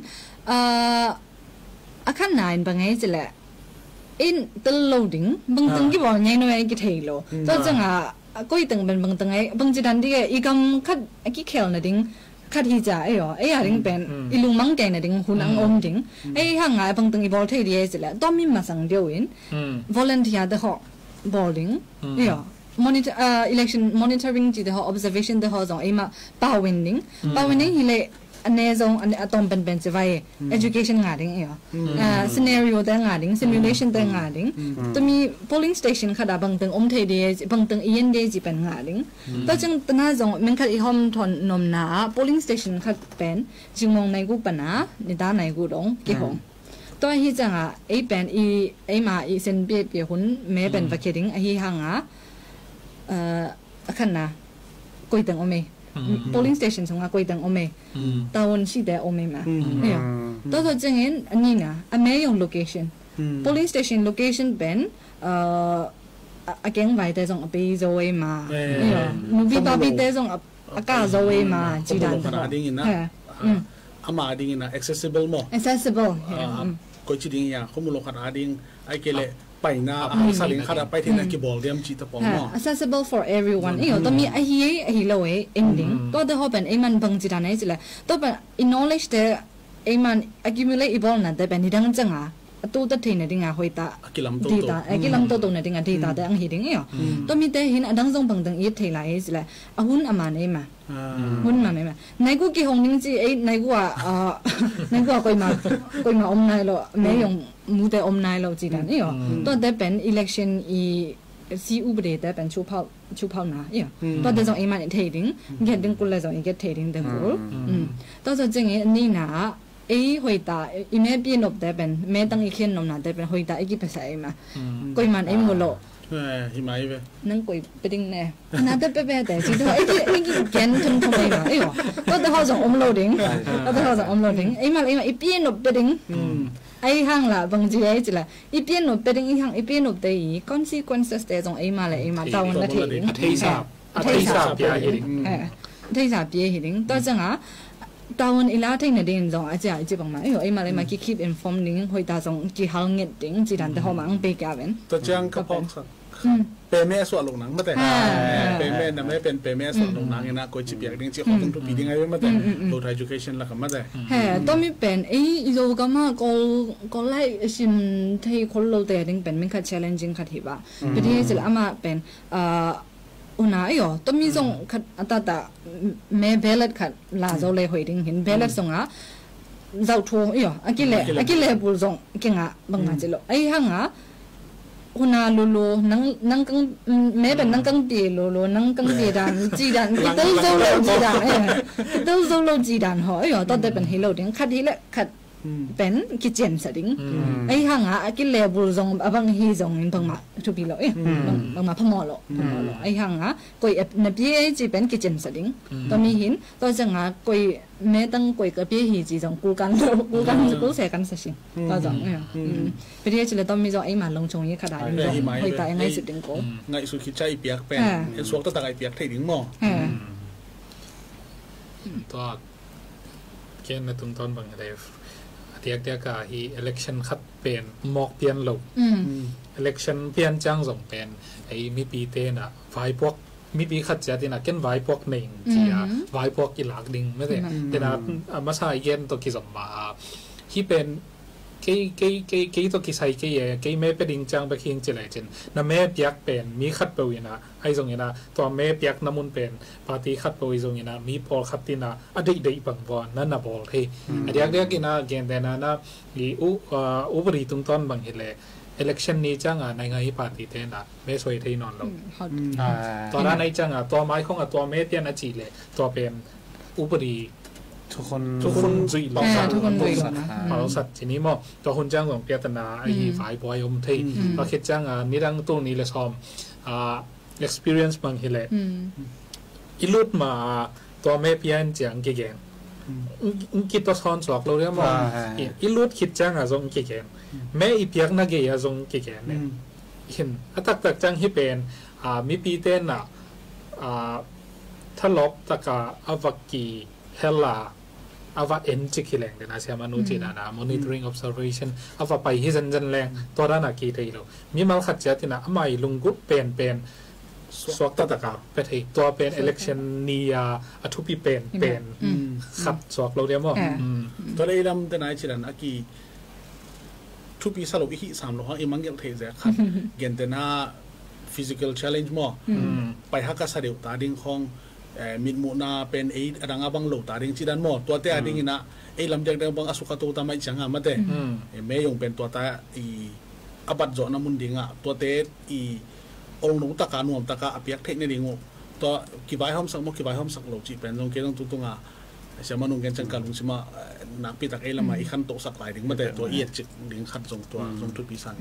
อาคารไหนบางไงจะแหละอินตลอดดิ้งบางตึงกี่บอกไงหน่วยกี่เทโลตัวจังอ่ะก็อีตึงเป็นบางตึงไงบางจีดันที่อีกำคัดกี่เขลนะดิ้งคัดที่จะไอ้หรอไอ้ยาดิ้งเป็นอีลุงมังแกนะดิ้งหุ่นอังอมดิ้งไอ้ห่างไงบางตึงอีบอลเทดีจะแหละต้องมีมาสั่งเดียวอิน volunteer เด้อboarding yeah monitor election monitoring จีเดอ observation เดอจงไอ้มาpowinning ฮิเลอันนี้จงอันอะตอมเป็นจะไป education งาดิ้งscenario แต่งาดิ้ง simulation แต่งาดิ้งตัวมี polling station ขนาดบางตึงอมเทเดียบางตึงEN เดียจีเป็นงาดิ้งตัวจังตนาจงมันขัดอีห้องทนนมนา polling station ขัดเป็นจิงมองในกูปนาในด้านในกูดงกี่ห้องตัวที่จังอ่ะไอ้เป็นไอ้มาเส้นเปียหุ่นแม้เป็นวัคซีนไอ้ห่างขันนะกุยตังอเม polling station สงกุยตังอเมตาวันชีเดอเมมาเนี่ยตัวจังเห็นอันนี้นะอเมยอง location polling station location เป็นอาเก่งไว้แต่จงอภิโซเอมาเนี่ยมูฟี่บาร์บี้แต่จงอากาโซเอมาจีดันอามาดิ้งนะ accessible มั้ง accessible ก็จีดิ้งอย่างข้อมูลขนาดดิ้งไอ้เกลไปนะสลิงขัดไปที่นักกีฬาเรียมจีตปองเนาะ accessible for everyone อีกตัวมีไอ้เหี้ยไอ้เราเอง ending ตัวเดี๋ยวเขาเป็นไอ้มันบางจีนนั่นสิแหละตัวเป็น knowledge เดี๋ยวไอ้มัน accumulate อีกบอลนั่นแต่เป็นที่ดังจังอ่ะตัวตัดทิ้งเนี่ยดิ่งอ่ะหอยตาดีตาไอ้กิลัมโตโตเนี่ยดิ่งอ่ะดีตาแต่อังหิดิ่งอ่ะตัวมีแต่เห็นดังทรงบังดังอีทิ้งไรสิแหละหุ่นอามันไอ้มาหุ่นมาไม่มาในกูกี่หงนิ่งจีไอ้ในกูอ่ะในกูอ่ะก็มาอมนายเราไม่ยงมูแต่อมนายเราจีกันนี่อ่ะตัวแต่เป็น election อีซีอุบเดแต่เป็นชูเผานะอ่ะตัวแต่ส่งไอ้มันทิ้งดิ่งเกิดดิ่งกูเลยส่งไอ้เกิดทิ้งดิ่งเต็มกูตัวส่งจริงไอ้นี่นะไอ้หอยตาอีเมปีนบแต่เป็นแม่ตั้งอีเขียนนมนะแต่เป็นหอยตาไอ้กี่ภาษาไอ้มากุยมันไอ้มูโลหิมะไปนั่งกุยไปดิ้งแน่น่าจะเป๊ะแต่สิตัวไอ้กี่แกนทุ่มทุ่มไปมาไอ้หรอก็แต่เขาส่งอมโลดิ้งก็แต่เขาส่งอมโลดิ้งไอ้มาไอ้ปีนบไปดิ้งไอ้ห้างละบางทีไอ้จิละไอ้ปีนบไปดิ้งไอ้ห้างไอ้ปีนบแต่อี consequences แต่ส่งไอ้มาเลยไอ้มาดาวน์ละทีดิ้งที่สาบเปียดิ้งที่สาบเปียดิ้งตัวจังอ่ะตอนอีลาที่เนี่ยดิ่งจงอาจจะจีบังมาไอ้มาเลยมาคิด keep informed ดิ่งหอยตาจงจีหางเงี้ยดิ่งจีดันแต่เขามังไปแก่เป็นตัวจังก็พอกสักเปแม่ส่วนลงหนังมาแต่เปแม่น่ะไม่เป็นเปแม่ส่วนลงหนังนะก็จีเปียกดิ่งจีเขาต้องทุบปีดิ่งไงมาแต่ road education ละกันมาแต่ต้องมีเป็นไอ้โยกมาก็ไล่ชิมที่คนเราแต่ดิ่งเป็นไม่ค่อย challenging ค่ะที่ว่าประเทศจะอามาเป็นอุณาอีอ๋อต้องมีส่งขัดอัตตาแม่เบลล์ขัดลาโจเลยหอยดิ่งเห็นเบลล์ส่งอ่ะเจ้าทัวอีอ๋ออากิเลบุลส่งเก่งอ่ะบางงานจิโลไอ้ห่างอ่ะอุณาลูลูนั่งกังแม่เป็นนั่งกังเดียลูลูนั่งกังเดียดันจีดันต้องโจโลจีดันต้องโจโลจีดันหอยอ๋อตอนเด็กเป็นฮิโลดิ่งขัดฮิเลขัดเป็นกิจเจนสดิ่งไอ้ห่างอ่ะอากิเลบุลส่งบางฮีส่งบางมาทุบีโลบางมาพมอโลไอ้ห่างอ่ะกุยนบีไอจีเป็นกิจเจนสดิ่งตอนมีหินตอนจังอ่ะกุยแม่ตั้งกุยกับพี่ฮีจีส่งกูกันกูเสียกันสักสิ่งตอนจังไปที่จะเลยต้องมีส่งไอ้มาลงชงยี่ขนาดนี้ส่งหอยตายง่ายสุดดิ่งกูง่ายสุดคิดใจเปียกเป็นเห็นสวกตั้งแต่ไอเปียกไทยดิ่งหม้อตัวเกี่ยนในตรงต้นบางอะไรเดียกาฮี election คัดเป็นหมอกเปลี่ยนโลก election เปลี่ยนจังส่งเป็นไอ้มีปีเตน่ะไว้พวกมีปีขัดจะที่น่ะเก็นไว้พวกหนึ่งจีอ่ะไว้พวกกีฬาดิ่งไม่ใช่แต่น่ะมาใช้เย็นตัวกิจสมมาที่เป็นกี่ตัวกิจใช้กี่แม่เป็นดิ่งจังไปคิงจีเลยจินน่ะแม่เปียกเป็นมีขัดเปย์นะไอ้ตรงนี้นะตัวแม่เปียกน้ำมันเป็นปาร์ตี้ขัดเปย์ตรงนี้นะมีพอขัดที่น่ะอดีตบังบอลนั่นน่ะบอลที่เดียกนะเกณฑ์แต่น่ะอีอุปริตรงต้นบางเหตุเลย election นี้จังอ่ะในไงปาร์ตี้เต้น่ะไม่สวยที่นอนลงตอนนั้นในจังอ่ะตัวไม้ของตัวแม่เตี้ยน่ะจีเลยตัวเป็นอุปริทุกคนจุยเราสัตว์ทีนี้มั้งตัวคนจ้างของเปียตนาไอ้ฝ่ายบอยมที่เราคิดจ้างนี่ดังตรงนี้เลยซ้อมexperience บางทีเลยอีลุดมาตัวแม่เปียนจังเก่งคิดตัวซ้อนสอกเราเรียกว่าอีลุดคิดจ้างทรงเก่งแม่อีเปียกนักเกียร์ทรงเก่งเนี่ยเห็นตักจ้างที่เป็นมีปีเต้นถ้าลบตะกาอวักกีเฮล่าเอาว่าเอ็นจิกิแรงเดี๋ยวนะเสียมานุจินะ monitoring observation เอาว่าไปที่จันแรงตัวด้านนักกีฬาเรามีมาขัดเจตินะไม่ลุงกุเป็นสวกตะกาเป็นตัวเป็น election นี่ทุพีเป็นขัดสวกเราเรียกว่าตัวได้ลำแต่ไหนจิรันอากีทุพีสรุปอีก3 โลหะมังเกิลเทเซขัดเกณฑ์แต่น่า physical challenge มั้งไปฮักกะสเดียวตาดิ่งของมิดมูนาเป็นไอ้ดังabang โลตาดิ่งจีดันหมดตัวเตะดิ่งนะไอ้ลำจากเดิมบางอสุขตัวตามไม่จังอ่ะมาเตะไม่ยงเป็นตัวตาอีอาบัดโจนามุนดิ่งอ่ะตัวเตะอีองค์หนุ่มตะการหนุ่มตะการอภิยักษ์เทคนิคดิ่งตัวกี่ใบห้อมสักกี่ใบห้อมสักโลจีเป็นตรงเกต้องตุ้งอ่ะเสียมานุ่งกันจังการลุงเสียมานักปีตักไอ้ละมาอีขั้นโตสักหลายดิ่งมาเตะตัวเอียดจิดิ่งขัดทรงตัวทรงทุบปีสัน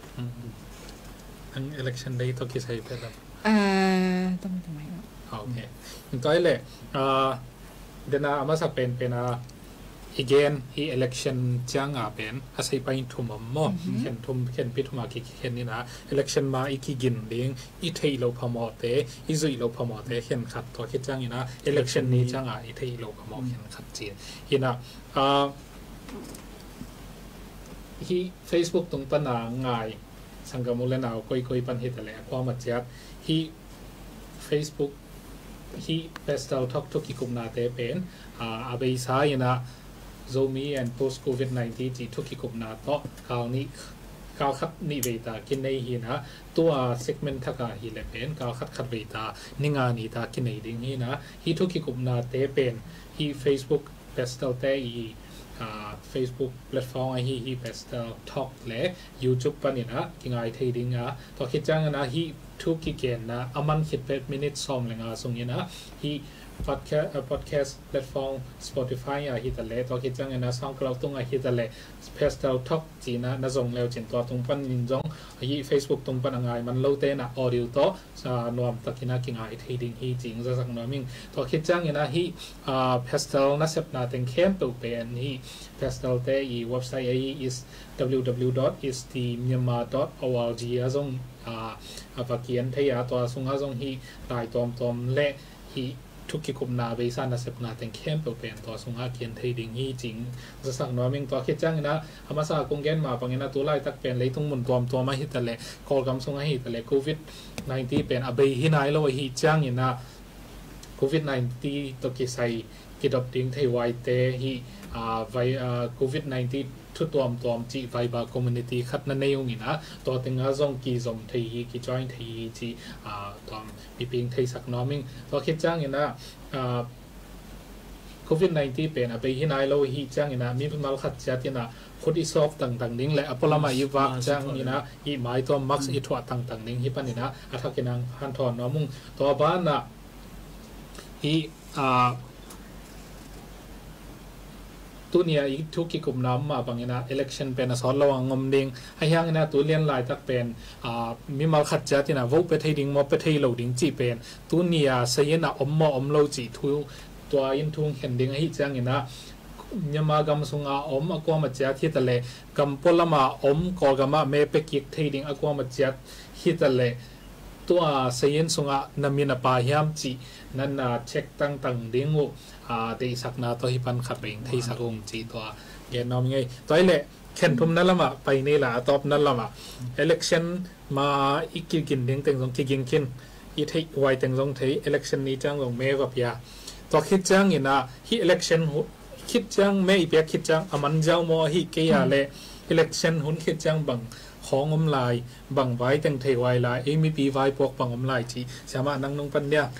ทั้ง election day ตัวกี่ใช้เป็นแบบต้องทำไมครับโอเคก็เลยเดี๋ยวนะมาสักเป็นagain ที่ election จังเป็นอาศัยไปทุ่มมั่งเข็นพิทุมากี่เข็นนี่นะ election มาอีกกินเลี้ยงอีเทโลพมอเตอีซุยโลพมอเตเข็นขัดตัวคิดจังนี่นะ election นี้จังอีเทโลพมอเข็นขัดจีนนี่นะที่ Facebook ตรงตนาง่ายสังกัดมูลนาคุยปันเหตุอะไรความมาจากที่ Facebook ที่ Pestel Talk ทุกกิคุมนาเตเป็นอาเบย์สายนะ Zomi and Post COVID-19 ที่ทุกกิคุมนาต่อคราวนี้กาวขัดนิเวตากินในหินะตัวเซกเมนต์ทักาฮิเลเป็นกาวขัดเวตานิงานิตากินในดิ่งหินะฮิทุกกิคุมนาเตเป็นฮิ Facebook Pestel เตอีFacebook แพลตฟอร์มฮิ Pestel Talk และ YouTube ปนินะกิงไอเทดิ่งต่อคิดจังนะฮิทุกกิเกนนะอามันคิดเป็นมินิทซอมเลยส่งยินะฮิpodcast platform Spotify ฮิตะเลต่อคิดจังนะซองกล่าวตรงฮิตะเล Pestel Talk จีนะน่าส่งแล้วจินตัวตรงปันยินจงฮิ Facebook ตรงปันง่ายมันเล่าเต้นะ audio ต่อนวมตะกินะกิงไอเทดิ่งฮิจริงจะสักนวมิงต่อคิดจังนะฮิPestel น่าเสพน่าเต็งเข้มตัวเป็นฮิ Pestel เตอีเว็บไซต์is www.istmyanmar.org ส่งปากเขียนที่ตัวส่งส่งที่ลายตอมและที่ทุกกิคุมนาเบซ่านาเซปนาแต่งเข้มเปลี่ยนตัวส่งเขียนที่ดิ่งที่จริงจะสั่งน้อยมิ่งตัวคิดจังนะอามาซากงเกนมาปังเงินตัวไล่ตักเป็นเลยต้องมุนตัวมาฮิตเลยคอลกำส่งให้ฮิตเลยโควิด-19 เป็นอาเบย์ฮินายโลฮิจังนะโควิด-19 ตัวกิใส่กิดอบดิ้งที่ไวเตฮิโควิด-19 ทุกตัวจีไวบาคอมมูนิตี้ขัดนั่นเองนะตัวติงอาซงกีซอมที่กีจอยที่จีตัวปีพิงที่สักน้อยมิ่งตัวคิดจังนะโควิด-19 เป็นอาไปหินายโลหิจังนะมีเป็นมาลขัดจัดนะคนที่สอบต่างๆนิ่งและอพอลมาอีวักจังนะอีหมายตัวมักซ์อีทัวต่างๆนิ่งฮิปันนะอาทักกินังฮันทอนน้อมุ่งตัวบ้านนะอีตัวนี้อีกทุกกิคุมน้ำมาบางอย่างนะ election เป็นสอนระวังงมดิ่งให้ยังนะตัวเลี้ยนลายตักเป็นมีมาขัดจัดที่นะวุ้ไปที่ดิ่งมอไปที่เหลาดิ่งจีเป็นตัวนี้เสียนะอมเหลาจีทุตัวยินทุ่งเห็นดิ่งให้จังนะยามากำสุงอมอกวมาจัดที่ทะเลกำปลมากอกมาเมเปกิกที่ดิ่งอกวมาจัดที่ทะเลตัวเสียนสุงนามินาปายามจีนั่นเช็คต่างๆดิ่งวุที่สักนาตัวฮิปันขัดเองที่สักองจีตัวเงี้ยน้องไงตัวไอ้เละเข็นทุ่มนั่นละมาไปนี่แหละตอบนั่นละมา election มาอีกกินเด้งเต็งตรงที่กินอีที่ไวเต็งตรงที่ election นี้จังตรงเมย์กับยาตัวคิดจังเห็นนะที่ election คิดจังไม่เปียคิดจังอามันเจ้าโมฮิเกียเละ election หุ่นคิดจังบังของอมลายบังไว้เต็งเทไวลายมีปีไว้พวกบังอมลายจีสามารถนั่งนงปัญญา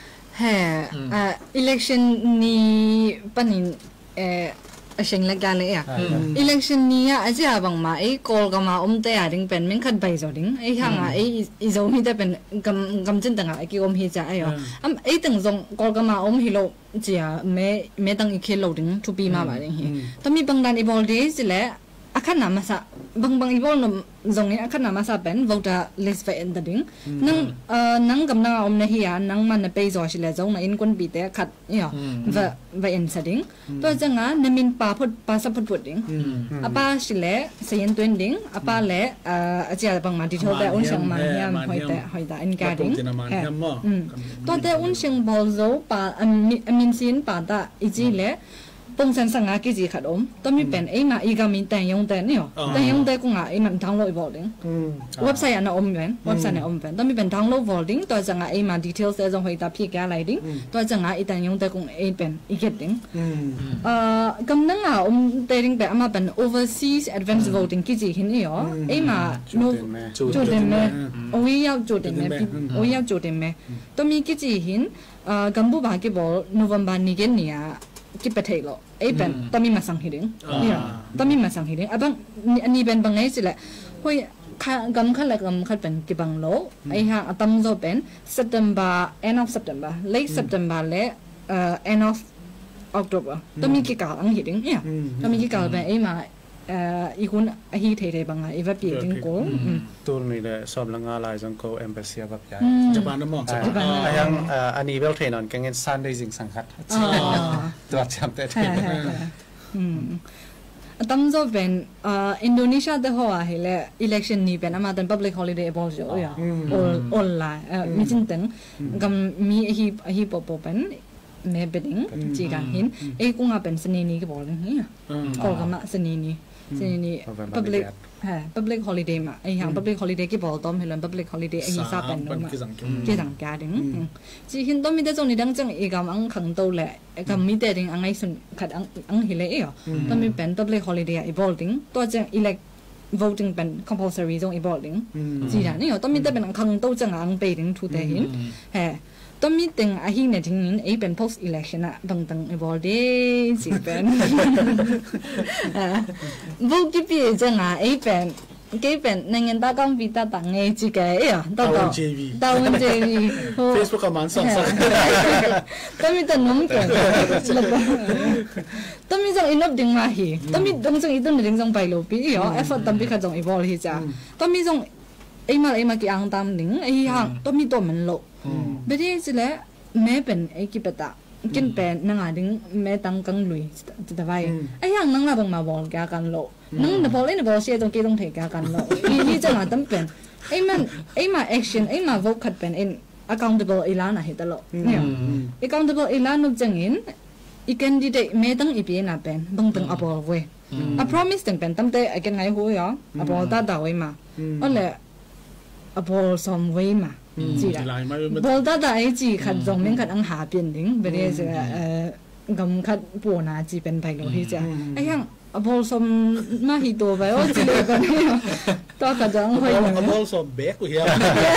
election นี้ปันนี่เชิงเล็กกันเลยelection นี้อาจจะบางมาคอลกันมาเตะดิ่งเป็นมันขัดไปจอดิ่งห่างอีโซมีแต่เป็นกำจันต่างกี่ฮิจ่าตั้งจงคอลกันมาฮิโลจีไม่ตั้งอีกโลดิ่งทุปีมาบ้างแต่มีบางด้านอีบอลดีสิแหละอาคารนามาซะบางอีบอลนจงนี้อาคารนามาซะเป็น voter list ไปเอ็นดิ้งนั่งกำลังในเฮียนั่งมันไปจอสิแหละจงในอินคนปีเตะขัดเนี่ยไปเอ็นซะดิ้งตัวจังงั้นนั่นมินป้าสับพุดดิ้งอาป้าสิแหละเสียนตัวดิ้งอาป้าแหละอาจจะบางมาที่เท่าแต่อุ้นเชียงมาเฮียหอยแต่อินการดิ้งตัวแต่อุ้นเชียงบอลโซป้ามินซินป้าตาอีจีแหละปงสันสังอากิจิขัดต้องมีเป็นมาอีกามินแต่ยงแต่เนี่ยแต่ยงแต่กุ้งมันดาวน์โหลดบอลดิ้งเว็บไซต์อันนั้นเป็นเว็บไซต์นั้นเป็นต้องมีเป็นดาวน์โหลดบอลดิ้งตัวจังมาดีเทลส์จะหอยตาพี่แกอะไรดิ้งตัวจังแต่ยงแต่กุ้งเป็นอีกดิ้งกำลังแต่ดิ้งเป็นมาเป็น overseas advanced voting กิจิเห็นเนี่ยมาโนจูดเมย์โอ้ยยาวจูดเมย์โอ้ยยาวจูดเมย์ต้องมีกิจิเห็นกัมพูบากิบอลโนเวมบานี่กันเนี่ยกิปเทโลเป็นต้องมีมาสังหิดิงเนี่ยต้องมีมาสังหิดิงบางอันนี้เป็นบางไงสิแหละเฮ้ยกำขัดเป็นกิบังโลห่างตั้งโซเป็น September end of September late September และend of October ต้องมีกิจกรรมอังหิดิงเนี่ยต้องมีกิจกรรมเป็นมาอีกคนฮีเทบางไงแบบเปลี่ยนกูตัวนี้เลยสอบลังอะไรจังก็เอ็มเบสเซียแบบใหญ่ญี่ปุ่นน้ำมันยังอันนี้เวลเทนอนกันเงินซันได้จริงสังกัดตัวจำได้ตั้งโซเป็นอินโดนีเซียแต่หัวเฮเล election นี้เป็นมาเป็น public holiday บอลโจ้ยออนไลน์มีจริงๆกับมีฮีปอปเป็นแม่เป็นจีกันเห็นไอ้กูงาเป็นสนีนี้ก็บอกเลยนี่ก็กำมาสนีนี้public holiday มาไอ้อย่าง public holiday ก็บอกต้อมเห็น public holiday ไอ้ซาเป็นนู้นมากี่ต่างกันดึงจีเห็นต้อมมีแต่ตรงนี้ดังจังไอ้กำอังขังโตแหละไอ้กำมีแต่ดึงอังไงส่วนขัดอังเห็นเลยต้อมมีเป็น public holiday ไอ้บอลดึงตัวจัง elect voting เป็น compulsory ตรงไอ้บอลดึงจีน่ะนี่ต้อมมีแต่เป็นขังโตจังอังไปดึงทุกแต่เห็นต้อมีติงอาหิเนี่ยถึงนี้ไอ้เป็น post election อะบางตังไอ้บอลเดย์สิเป็นบุกที่พี่จังอะไอ้เป็นกี่เป็นในเงินตากำปีตาต่างเงี้ยจีแกเอ๋อตาวน์เจวี Facebook ก็มันส่งต้อมีแต่นุ่มเก่งต้อมีจังอินอบดึงมาฮีต้อมีจังอีต้นดึงจังไปโลปีอ๋อ effort ตั้มปีขัดจังไอ้บอลฮีจ้าต้อมีจังไอ้มากี่อังตามดึงไอ้ห่างต้อมีตัวมันโลไม่ได้สิแหละแม่เป็นไอ้กิปตะกินเป็นนางดึงแม่ตั้งกังลุยจะได้ไอ้ยังนางน่ะบังมาบอกแกกันโลนางจะบอกเลยนะบอกเสียตรงกี่ตรงเทแกกันโลนี่จะมาตั้งเป็นไอ้มา action ไอ้มา vote ขัดเป็น accountable อีลานะเห็นตลอดเนี่ย accountable อีลานุจังอินอีกันดีเดแม่ตั้งอีพีน่ะเป็นบังตั้งอับอลเว้ยa promise ตั้งเป็นตั้งแต่ไอ้กันไงหัวอับอลตาดาวไว้มาอะไรอับอลสมไว้มาจีละบอลตาได้จีขัดจงเม่งขัดอังหาเปลี่ยนดิ้งไปเรื่อยๆกำขัดปัวนาจีเป็นไปโลที่จะไอ้ยังบอลสมมาฮิโตไปว่าจีเลยกันเนี่ยตัวขัดจังหอยบอลสมเบกกูเหี้ย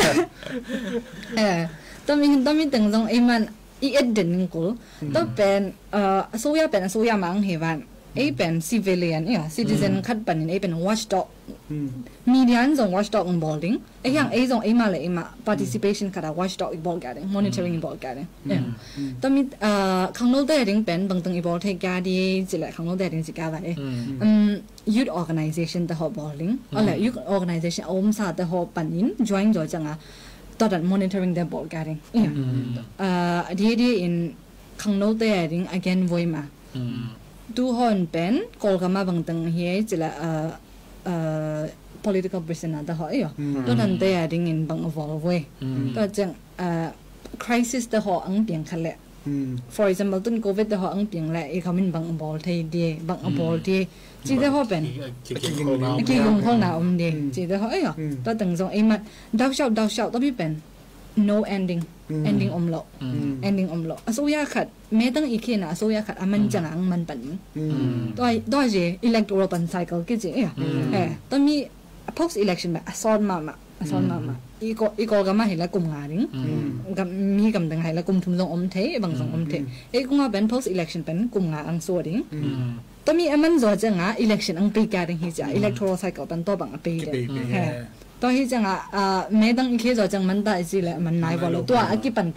ต้องมีตึงตรงไอ้มันอีเอ็ดเด่นกูต้องเป็นสู้ยาเป็นสู้ยามังเฮวันไอ้เป็น civilian citizen ขัดปันไอ้เป็น watchdog media ส่ง watchdog involving ไอ้ยังไอ้ส่งไอ้มาเลยไอ้มา participation ขัด watchdog involved กัน monitoring involved กันต้องมีข้างนอกได้ถึงเป็นบางตึง involved ให้กันดีจิละข้างนอกได้ถึงจิกันไปyouth organization แต่หอบ involving อะไร youth organization อมสาแต่หอบปันยิน join จ่อจังอ่ะตอนนั้น monitoring ได้ involved กันดี in ข้างนอกได้ถึง again ไว้มาดูฮอนเป็นกอลกามาบางตังเฮียจิละpolitical prisoner แต่หอยตอนนั้นแต่ดิ้งอินบาง evolve ก็จังcrisis แต่หออังเปียงคันแหละ for example ต้น covid แต่หออังเปียงแหละไอ้เขาเป็นบาง evolve ไทยดีบาง evolve ดีจีแต่หอเป็นกี่ยงข้างหน้าดีจีแต่หอยตอนตั้งทรงไอ้มันดาวเช่าต้องมีเป็น no ending อมโล ending อมโลสู้ยาขัดแม้ตั้งอีกแค่น่ะสู้ยาขัดมันจังอังมันปันด้วยเจ electoral ปัน cycle กี่เจต้องมี post election แบบซ้อนมาอีกก็มาเห็นแล้วกลุ่มงานนึงกับมีกำลังให้แล้วกลุ่มทุนทรงอมเทบางทรงอมเทไอ้กูมาเป็น post election เป็นกลุ่มงานอังส่วนนึงต้องมีมันจะจังอ่ะ election อังปีการนึงที่จะ electoral cycle เป็นตัวบางปีเลยตัวที่จังอ่ะแม้ตั้งอีกแค่จะจังมันได้สิแหละมันนายบอกแล้วตัวอากิปัน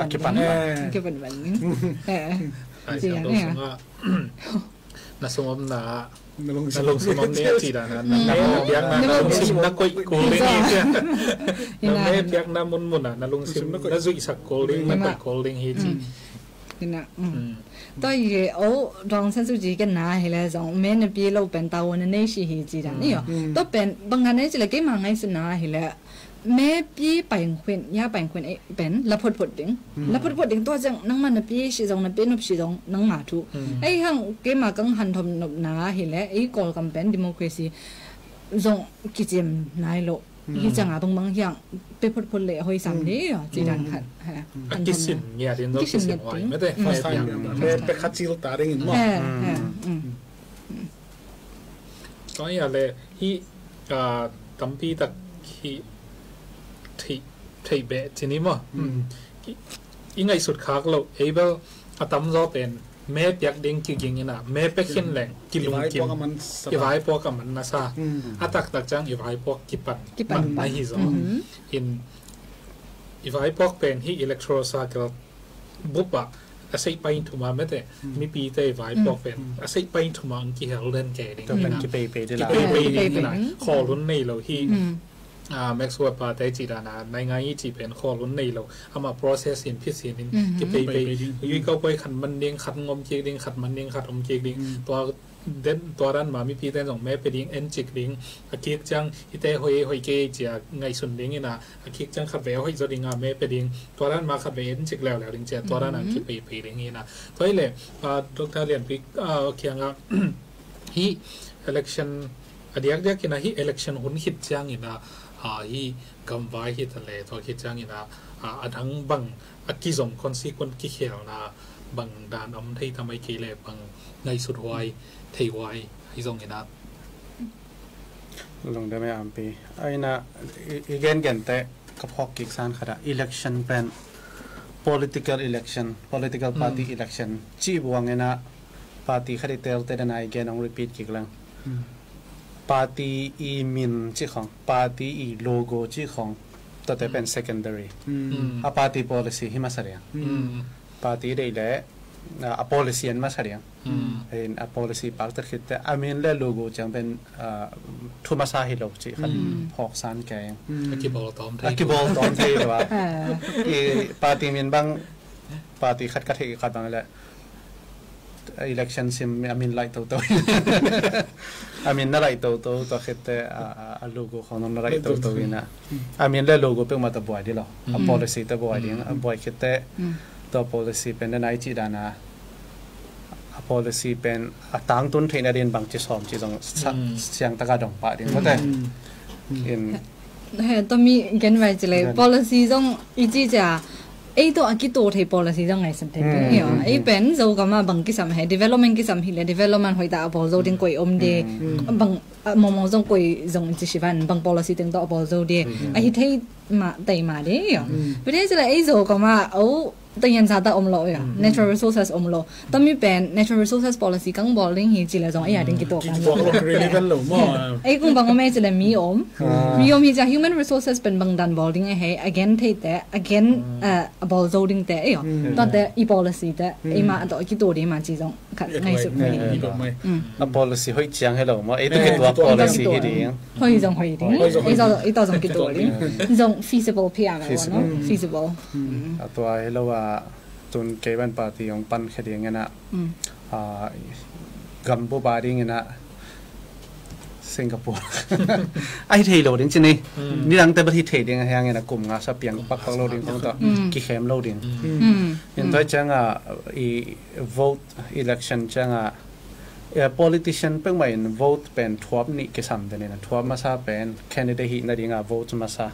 จีเนี่ยน่าสมมตินาลงสมมติเนี่ยจีดานะนาเบียงนาลงซิมนักกุยโกลิงเนี่ยนาเบียงนามุนอ่ะนาลงซิมนาจุยสักโกลิงนักกุยโกลิงเฮจีนี่นะตัวยี่โอ้รองสันสุจีกันนะเฮเลซองแม่เนี่ยปีเราเป็นตาวันนี้สิเฮจีดานี่ตัวเป็นบางงานเนี่ยจะเลยกี่มังไงสินะเฮเลแม่ปีไปควินย่าไปควินเป็นละพดดิ้งตัวจังนังมันปีสิจงนับเป็นนบสิจงนังมาทุไอ้ห้างเกี่ยมากังหันทมนบนาเห็นแล้วไอ้กอลกัมเป็นดิโมคราซีจงกิจมนายโลที่จังอ่ะบางอย่างไปพดเลยหอยสามนี้อ่ะจีดันขัดฮะกิสินเนี่ยเรียนรู้กิสินไว้ไม่ได้ไปคัดซีลตาได้ยินมั้งก็อย่างเลยที่กัมพีตะที่ไทยเบะทีนี้มั้งยังไงสุดขาเราเอเบลอาตั้มจะเป็นแม่เปียกดิ้งจริงๆนะแม่เป็กเข็นแหลงกินลุงกินอีไว้พวกกับมันนะซาอาตักจังอีไว้พวกกิปันไม่ฮิโซอินอีไว้พวกเป็นที่อิเล็กโทรซาเกลบุบะอาศัยไปถูกมาไม่แต่มีปีเตอีไว้พวกเป็นอาศัยไปถูกมาอังกฤษเราเล่นแก่ดิ้งกิเปย์ได้ละขอรุ่นในเราที่แม็กซ์ว่าปาได้จีดานาในงานยี่จีเป็นข้อลุ้นในเราเอามา process สินพิเศษนี่เก็บไปยุ่ยก็ไปขัดมันเด้งขัดงอมเจกเด้งขัดมันเด้งขัดอมเจกเด้งตัวเด่นตัวรันมามีพี่เด่นส่งแม่ไปดิ้งเอ็นจิกดิ้งอาคิกจังฮิเตหอยเกจียไงสุนดิ้งนี่นะอาคิกจังขับเวลหอยจะดิ้งแม่ไปดิ้งตัวรันมาขับเวเอ็นจิกแล้วดิ้งเจ้าตัวรันอาคิดไปดิ้งนี่นะเพราะเลยดร.เรียนพิกเคียงอ่ะฮี election อดีตเดียกินนะฮี election หุ่นฮิตจังนี่นะฮีกำไว้ฮิตทะเลตัวฮิตจังนี่นะทั้งบังอากิจงคนซีคนกิเขียวนะบางด้านที่ทำให้กี่เล็บบางในสุดวัยเทวัยให้ทรงเห็นนะลงได้ไหมปีไอ้น่ะอีกกันแต่กับฮอกกิกซานขนาด election เป็น political election political party election จีบวงเงินนะ party ขนาดเตลเตนายแกนอง repeat กิกลัง party อีมินจีของ party อีโลโก้จีของตัวแต่เป็น secondary party policy ที่มาแสดงparty ได้แหละpolicy มาแสดงเห็น policy ปากตะคิดแต่อามินและโลโก้จังเป็นทุมาซาฮิโลจีขันหอกซานแกงอากิบอลตอมไทยหรือว่าparty มินบาง party ขัดกันที่ขัดบางแหละ election ซิมอามินไล่ตัวอามินน่าไล่ตัวคิดแต่โลโก้ของน้องน่าไล่ตัวนี่นะอามินและโลโก้เป็นมาตัวบ่อยดีหรอ policy ตัวบ่อยดีบ่อยคิดแต่ตัว policy เป็นในจีดานะ policy เป็นต่างต้นเทนเรียนบางจีสอมจีตรงเสียงตะการดงป่าดิเพราะแต่เห็นต้องมีกันไว้จะเลย policy ต้องอีจีจะไอ้ตัวกี่ตัวที่ policy ต้องไงสักทีเนี่ยไอ้เป็นเราก็มาบางกิจสำคัญ development กิจสำคัญเลย development หอยตาบอลเราดึงกุยเดบางมองจงกุยจงจิชิวันบาง policy ดึงตัวบอลเราเดไอ้ที่มาแต่มาเดียวประเดี๋ยวจะเลยไอ้เราก็มาเอาตัวยันซาตาอมโลอ่ะ natural resources อมโลต้องมีเป็น natural resources policy กังบอลลิงฮีจิเลยจงไอ้ยาดึงกี่ตัวกันไอ้กุ้งบางแม่จะเลยมีฮีจะ human resources เป็นบางดันบอลลิงไอ้ให้ again ที่แต่ again บอลโซดิ้งแต่ไอ้ยตอนแต่อี policy แต่ไอ้มาตัวกี่ตัวดีมาจีจงขัดในสุดเลย policy หอยเจียงให้เราไอ้ตัวกี่ตัว policy ที่ดีหอยจงหอยดิ้งไอ้ตัวจงกี่ตัวดิ้งจง feasible เพียงเลยเนาะ feasible ตัวให้เราว่าตุนเก็บันปาร์ตี้ของปันแค่เดียงเงี้ยนะกัมพูบาริงเงี้ยนะสิงคโปร์ไอ้เทโลดิ้งจริงนี่ดังแต่ประเทศเทดิ้งแห่งเงี้ยนะกลุ่มงาสเปียงปักปักโลดิ้งของตัวกี่เข้มโลดิ้งยันตัวจังอี vote election จังpolitician เป็นเหมือน vote เป็นทวบนี่กิสัมเดนี่นะทวบมาซาเป็น candidate ฮีนั่นเองvote มาซา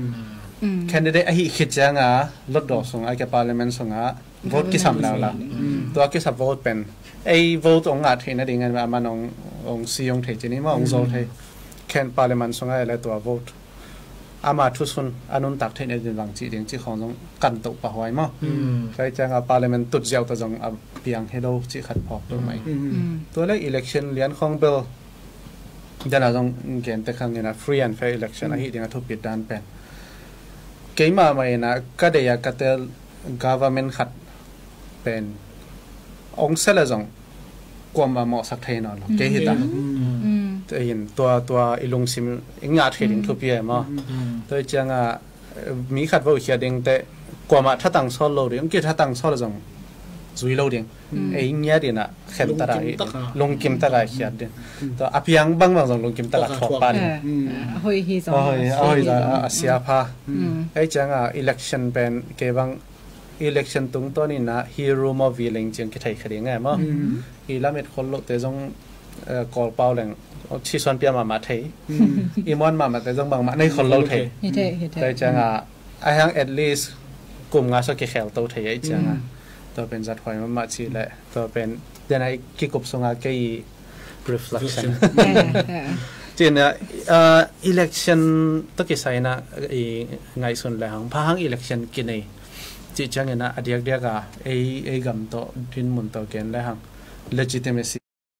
candidate ไอ้คิดจังลดดอกส่งไอ้กับ parliament ส่งvote กี่สัมแล้วล่ะตัวกี่สัม vote เป็นไอ้ vote องค์ที่นั่นเองมันองซีองเทจินี่มาองโซเทแค่ parliament ส่งไอ้แล้วตัว vote มาทุกส่วนอนุตักเทนเดินหลังจีเดียงจีของต้องกันตุปะหอยมั้งใครจังparliament ตุดเจ้าตัวจงเพียงให้เราจีขัดพอตัวไหมตัวเลข election เลี้ยนของเบลจะน่าต้องเกณฑ์แต่ครั้งนี้นะ free and fair election ไอ้ที่ยังทุบปิดด้านเป็นเกี่ยมาไม่นะก็เดียก็เตล government ขัดเป็นองค์เสลจงกวมมาเหมาะสักเท่นอนเกี่ยหิตาตัวเห็นตัวอิลุงซิมอิงอาเทดิงทุบเยี่ยมตัวจังมีขัดว่าเขียดิงแต่กวมมาถ้าตั้งโซโล่ดิงเกี่ยถ้าตั้งโซโล่จงจุยโล่ดิงไอ้เงี้ยดินะเข็มตะไคลงกิมตะไคเขียดิงตัวอภิยังบางจงลงกิมตะไคทอปานเฮ้ยฮีจงเฮ้ยเสียพาไอ้จังelection เป็นเกี่ยบัง election ตรงตัวนี้นะ hero มาวิลลิงจังคิดให้คดีง่ายมั้งอีละเม็ดคนโลแต่จงกอลเป้าแหล่งชีส่วนเปียมาเทอีมอนมาแต่จงบางมาในคนโลเทแต่จังไอ้ฮัง at least กลุ่มงานสกิเขลตัวเทไอ้จังตัวเป็นจัดหอยมาชีแหละตัวเป็นเดี๋ยวในกิกบสงาเกี่ย reflection จริงนะelection ตัวกี่ไซนะไงส่วนแหล่งพาหัง election กินไอจีจังเงินนะเดียกไอ้กำตัวดินมุนตัวเกณฑ์แหล่ง legitimacy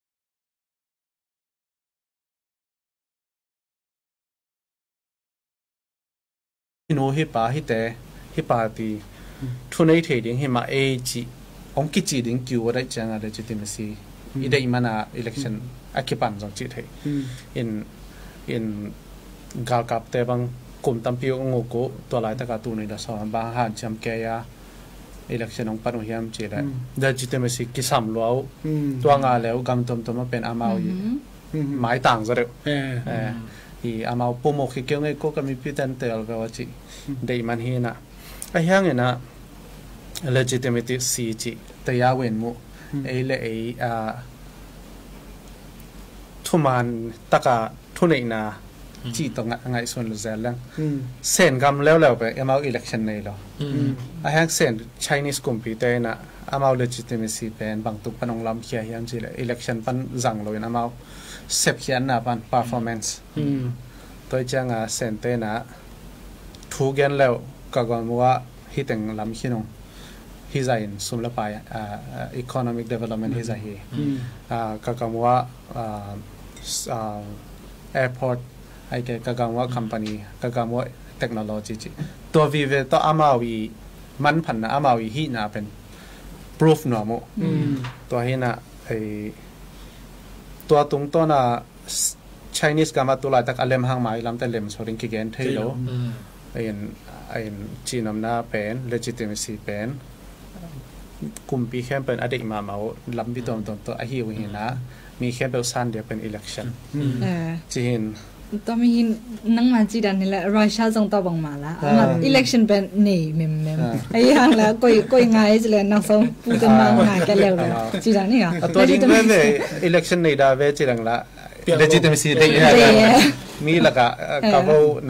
โนฮิปาฮิเตฮิปาตีทุนไอเทดิ้งฮิมาเอจีองกิจีดิ้งคิวอะไรจังอะไรจิติมซีอีเดอิมานา election อาคิปันจงจิตให้in กาลกับแต่บางกลุ่มตั้มพิวงูกูตัวหลายตะการตูนี่ละสอนบางหันจำแกยา election ของปนุยามจีแหละ legitimacy กิสามล้าวตัวงาแล้วกำตัวมาเป็นอามาอีหมายต่างซะเด้ออีอามาปุ่มโอเคเกี่ยวไงก็มีพิธีเตลก็ว่าจีได้มันเห็นนะไอ้เหี้ยงนะ legitimate สีจีแต่ยาเว้นมุไอ้เลยทุมันตะกะทุนเองนะจีตรงไงส่วนลุเซลล์เส้นกำแล้วไปอามา election ในหรอไอ้เหี้ยงเส้น Chinese กลุ่มปีเตนะอามา legitimacy เป็นบางตุกปนองลำเขียเหี้ยงจีเลย election ปันจังเลยอามาเสพเขียนนะปัน performance ตัวจังเซนเตนะทุกอย่างแล้วก็กำว่าฮิตังลำขี้นงฮิใจน์สุมละไปeconomic development ฮิใจน์ก็กำว่าairport ไอ้แกก็กำว่า company ก็กำว่า technology ตัววิเวตัวอามาวีมันพันนะอามาวีฮินะเป็น proof หน่อมตัวฮินะไอตัวตรงตัวน่ะChinese ก็มาตัวลายตักอเลมหางไม้ลำแต่เล็มสริงกิเกนเทโลไอ้จีนอำนาจเป็น legitimacy เป็นกลุ่มปีแค่เป็นอดีตมาเมาลำพิตรงตัวไอฮิวหินะมีแค่เบลซันเดียวเป็น election จีนตัวมีนั่งมาจีดันนี่แหละรัสเซียส่งตัวบังมาละมา election เป็นนี่เมมไอ้ยังแล้วก็ยังไงจะเลยนักสมพูดกันมาหากันแล้วจีดันนี่อ่ะตัวจริงแม่ election ในดาวเวจีดังละlegitimacy ได้มีหลักกับ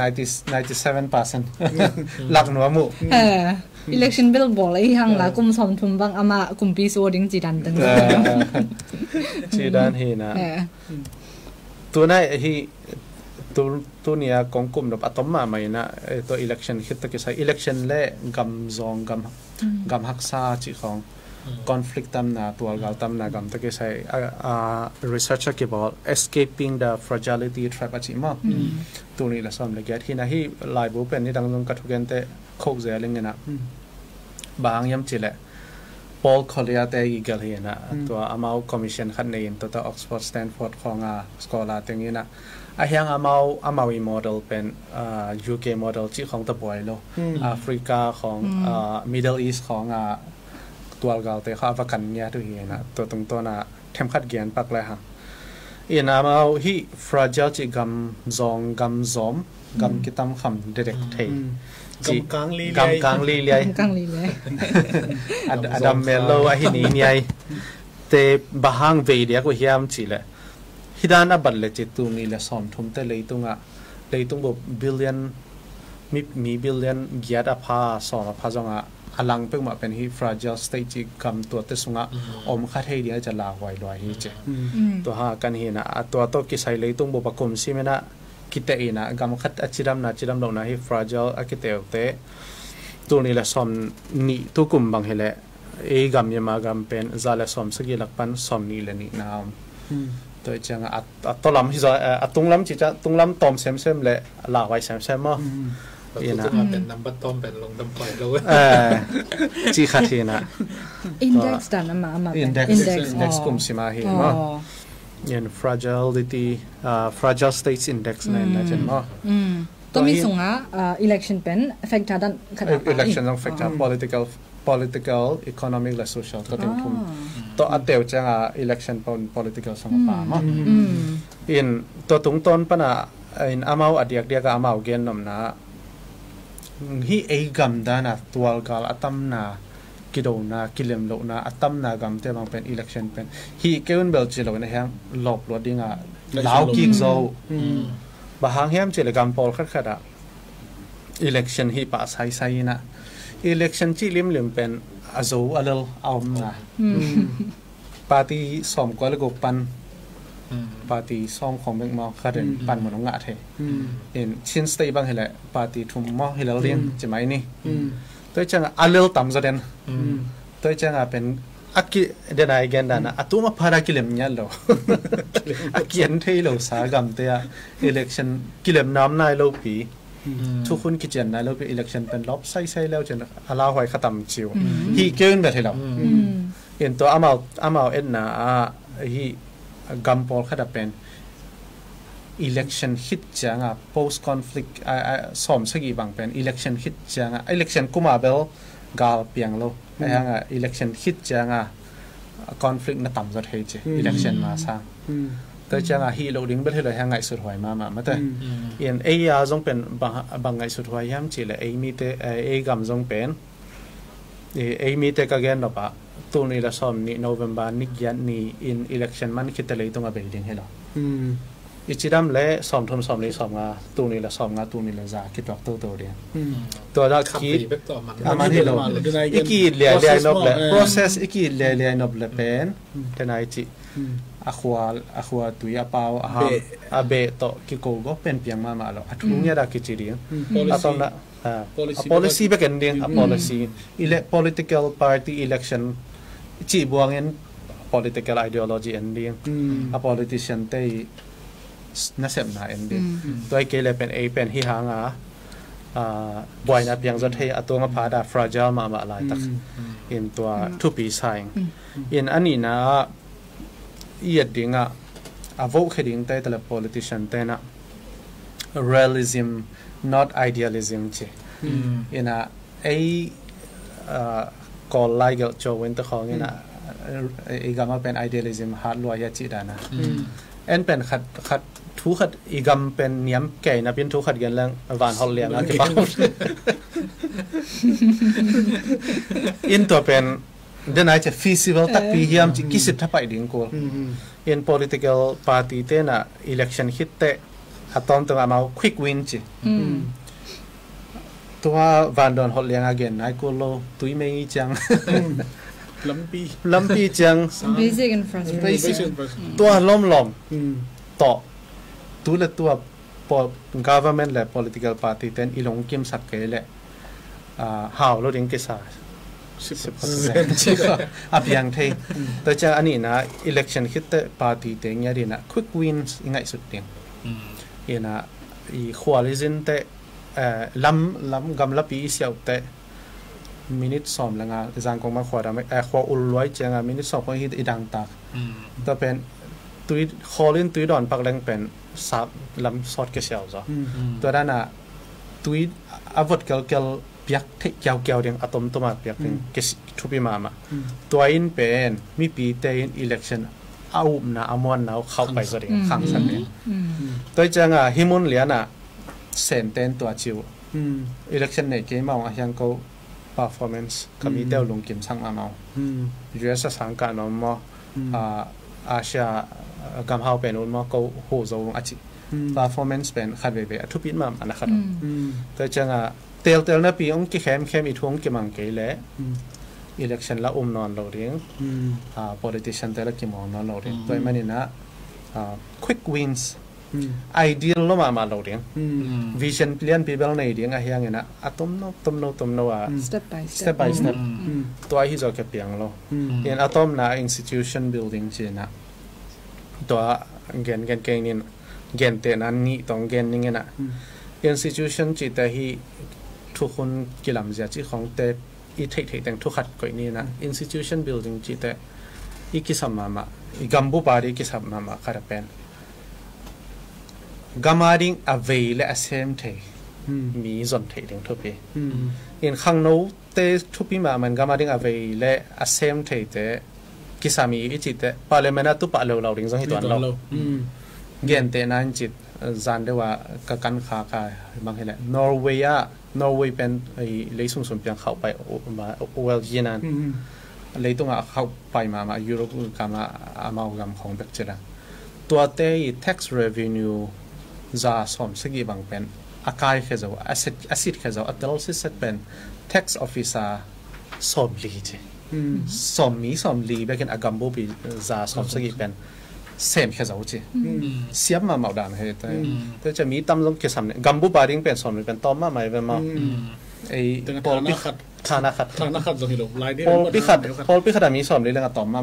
97% หลักหน่วยมุ election bill บอกเลยยังละกุมสมทุนบางอามากุมปีโซดิ้งจีดันตั้งจีดันเฮนะตัวนั้นที่ตัวนี้กองกลุ่มแบบอะตอมมาไหมนะตัว election คิดตะกี้ใช้ election เล่กำซองกำฮักซาจีของconflict ตำนาตัวเราตำนากำตะกี้ใช้researcher เกี่ยวกับ escaping the fragility trap อาชีพตัวนี้ละซ้ำเลยแกที่นะที่ไลฟ์บุเป็นนี่ดังนั้นกระทุกกันแต่โคกเสียเรื่องนะบางย้ำจีแหละPaul Collier แต่อีกแล้วเห็นนะตัวอามา commission ขัดในตัว Oxford Stanford ของสกอลาอย่างนี้นะไอ้ยังอามาวี model เป็น UK model ที่ของตะบอยโลแอฟริกาของMiddle East ของตัวเราแต่ข้าวฟักันเนี่ยตัวเห็นนะตัวตรงตัวน่ะเทมขัดเกียนปักเลยฮะอีน่ามาที่ fragile ที่กำซองกำซอมกำกิตามคำ direct เทกางลีเลียอดัมเมโลอะฮินีเนียเตบะฮังเวเดียก็เฮียมจีเลยฮิดานะบัลเลจิตุงอีเลสอมทุมเตเลยตุงบบบิลเลียนมีบิลเลียนเกียรติภาสอมภาจงะอลังเพิ่งมาเป็นฮีฟราจิลสเตจิกำตัวเตสุงะอมคาเทเดียจะลาไว้ลอยฮีเจตัวหากันเห็นนะตัวโตกิไซเลยตุงบบกุมซิเมนะคิดแต่เองนะกำคัดจิดำเรานะให้ fragile คิดแต่เตะตัวนี้ละสมนี่ทุกกลุ่มบางเหละกำยังมากำเป็นจะละสมสกิลักปันสมนี่เลยนี่นะตัวจังตัวลำที่จะตุงลำจีจะตุงลำตอมเซมเลยลาไว้เซมมั้งนี่นะเป็นน้ำบัตต้มเป็นลงน้ำปล่อยเลยจีขัดทีนะ index ดันมา index กลุ่มสิมาเห็นมั้งยัน fragile states index นั่นนะจังมั้งตัวมีส่งelection เป็น effect ด้านขนาด election ต้อง effect political economic และ social ตัวเต็มทุ่มตัวอันเดียวจังelection political สังปามั้งอินตัวตรงต้นปนะอินอามาอดีตเดียกอามาเกนนำนะฮีกัมดานะตัวกาลอัตมนากิโดนากิเลมโลนาอัตมนากำเตบังเป็น election เป็นฮีเกวนเบลจิโลนะฮะหลบรถดิ้งลาวกิกโซบางแห่งจิเลกัมพอลขัดelection ฮีปัสไซนะ election จิลิมเป็นอาโซอัลลเอามนะปาร์ตี้สอมกอลกปันปาร์ตี้ซ้อมของเบงมอขัดปันเหมือนงะเทชินสเตย์บางเหละปาร์ตี้ทุ่มมอให้เราเลี้ยงจะไหมนี่ตัวจังอัลเลต่ำซะเด่นตัวจังเป็นอักกิเดนายกันดานะอัตุมาพารากิเลมเนี่ยเราอักกินเทโลสากรรมเตีย election กิเลมน้ำนายโลปีทุกคนกิจนายโลปี election เป็นลบใส่แล้วจนอาลาหอยขตำจิวฮีเกินแบบที่เราเห็นตัวอามาเอ็นนะฮีกัมพอลขัดเป็น election hit จังpost conflict สอมสกีบางเป็น election hit จังelectionกุมาเบลกาลเปียงโลฮะelection hit จังconflict น่ะต่ำสุดเฮจ election มาสร้างแต่จังฮีโร่ดิ้งเบลเลยฮะไงสุดหวยมาแต่เอ็นยาจงเป็นบางไงสุดหวยยามจีเลยมีแต่กำจงเป็นมีแต่ก็แกนแบบตัวนี้ละซ้อมนี่ November นี่ยันนี่ in election มันคิดแต่เลยต้องมาเบลดิ้งให้เราอีจิดัมเล่ซ้อมเลยซ้อมงาตัวนี้ละซ้อมงาตัวนี้ละจ่าคิดว่าตัวเดียวตัวละคิดมันให้เราอีกีเลี้ยนอบเลย process อีกีเลี้ยนอบเลยเป็นแต่นายจีอาขวาตุยอาเปาอาเบโตกิโกก็เป็นเพียงมาแล้วอัทุงเนี่ยได้กิจดีอาตอนละpolicy เป็นกันเดียง policy political party election จีบวงเงิน political ideology อันเดียงpolitician เตยน่าเสียหน้าอันเดียงตัวไอ้เกลเป็นเป็นที่หางบ่อยนะเพียงจนให้ตัวมาพาดา fragile มาอะไรตักอินตัวทุปีไซน์อินอันนี้นะอีดดิ้งvote ดิ้งแต่ละ politician แต่นะ realism not idealism เจอินก่อไล่กับโจวินต์ของอินอีกามาเป็น idealism ฮาร์ดลอยจีดานะเป็นขัดทุกขัดอีกาเป็นเนียมแก่นะเป็นทุกขัดกันเรื่องวานฮอลเลียนะที่บ้านอินตัวเป็นเดี๋ยวไหนจะ feasible ตักปีเยี่ยมจีกิสิบทับไปดิ้งกูin political party เต้นelection hit เตะอะตอมตัวมา quick win จีตัววันดอนฮอลเลียง again ไอ้กูโลตุยไม่จังลัมปีจัง basic infrastructure ตัวล้มต่อตัว government และ political party เต้นอีหลงกิมสักเกลหาวเราเรียนกิสา10% เพียงเท่แต่จากอันนี้นะ election hit เตะ party เต้นอย่างนี้นะ quick wins ง่ายสุดเดียงอีนะอี coalition เตะล้ำกำลับปีเสียวเตะมินิทซ้อมแล้วงาจังคงมาขวาดขวาอุลอยจังมินิทซ้อมก็ฮิตอีดังตากแต่เป็นตุยคอลินตุยดอนปักแรงเป็นซับล้ำซอดเกลียวจ้ะตัวด้านน่ะตุยอวดเกลเปียกเที่ยวเดียงอะตอมตัวมาเปียกเป็นเกสิทุบีมาตัวอินเป็นมีปีเตอิน election เอาหน้ามวนเอาเข้าไปก็ได้ขังสันเนี่ยตัวจังฮิมุนเหลียน่ะเซนเตนตัวจิวelection ในเกมเอาอย่างเขาperformance ก็มีเดียวลงกิมสังมาเมาUS สังกัดนมอาเซียกำเฮาเป็นนมก็โหโจงอาจิ performance เป็นขัดเบทุกปีมาอันนะครับแต่จังเตลนะปีองค์เข้มอีทวงกิมังเกลเล่ election ละนอนเราเรียงpolitician แต่ละกิมนอนเราเรียงตัวมันนี่นะ quick wins ideal lo ma lo ding vision plan people nei ding a hiang ena atom no step by step to hi zo ke piang lo in atom na institution building china to gen ke nin gen te nan ni tong gen ning ena institution chi ta hi thu khun kilam ja chi khong te i thei teng thu khat koi ni na institution building chi te i ki samma ma i gambu pari ki samma ma khara pen gamaring avail asem the mi zon the ding thopi in khang no te thopi ma man gamaring avail asem the te kisami ichi te parliament tu pa lo ding jong hi ton lo gen te nan chit zan de wa ka kan kha ka bang hele Norway pen ai leisung sum piang khau pai ma well jinan leitunga khau pai ma Europe kama amau gam khong bek chira tua te tax revenue za som segi bang pen akai khezo asset khezo atel set pen tax officer som li je som li bekin agambo bi za som segi pen sem khezo je siam ma mau dan he teจะมีตำลงเกษมเนี่ยกัมพูบาริงเป็นsomเป็นตอมมาmai ve ma ei pol pi khat thana khat zo hi lo lai de pol pi khat mi som le la tom ma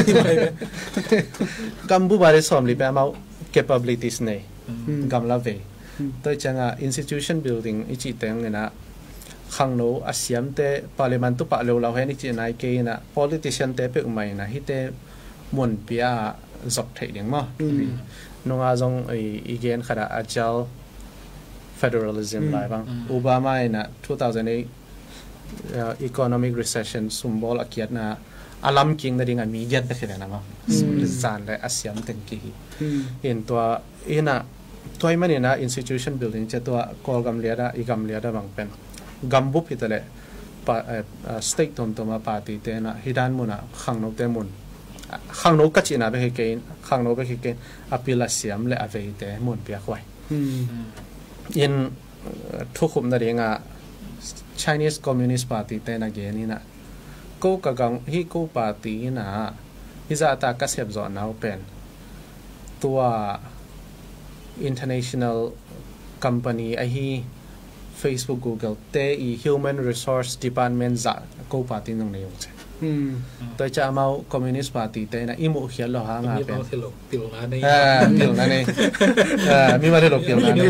gambu bare som li pe ma capabilities nei gamla ve toi changa institution building ichi teng na khangno asiam te parliament tu pa lo la he ni chi nai ke na politician te pe mai na hi te mon pia zok thei ding ma nonga jong again khara agile federalism lai bang Obama ina 2008 economic recession sumbol akiat na alam king na dinga media ta khela na ma zan le asyam tengki in to ina toy mani na institution building che to kolgam leda igam leda bang pen gambu pitale state tom to ma party te na hidan muna khangno te mun khangno ka china be ke khangno be ke apila siam le ave te mun pia khwai in thukhum na ringa Chinese Communist Party te na ge ni na ko kagang hi ko party na hiza ta ka sep zo na open tua international company a hi Facebook Google te i human resource department za ko party nong ne yong che toi cha mau Communist Party te na imu hial lo ha nga pen pil na nei pil na nei mi ma lo pil na nei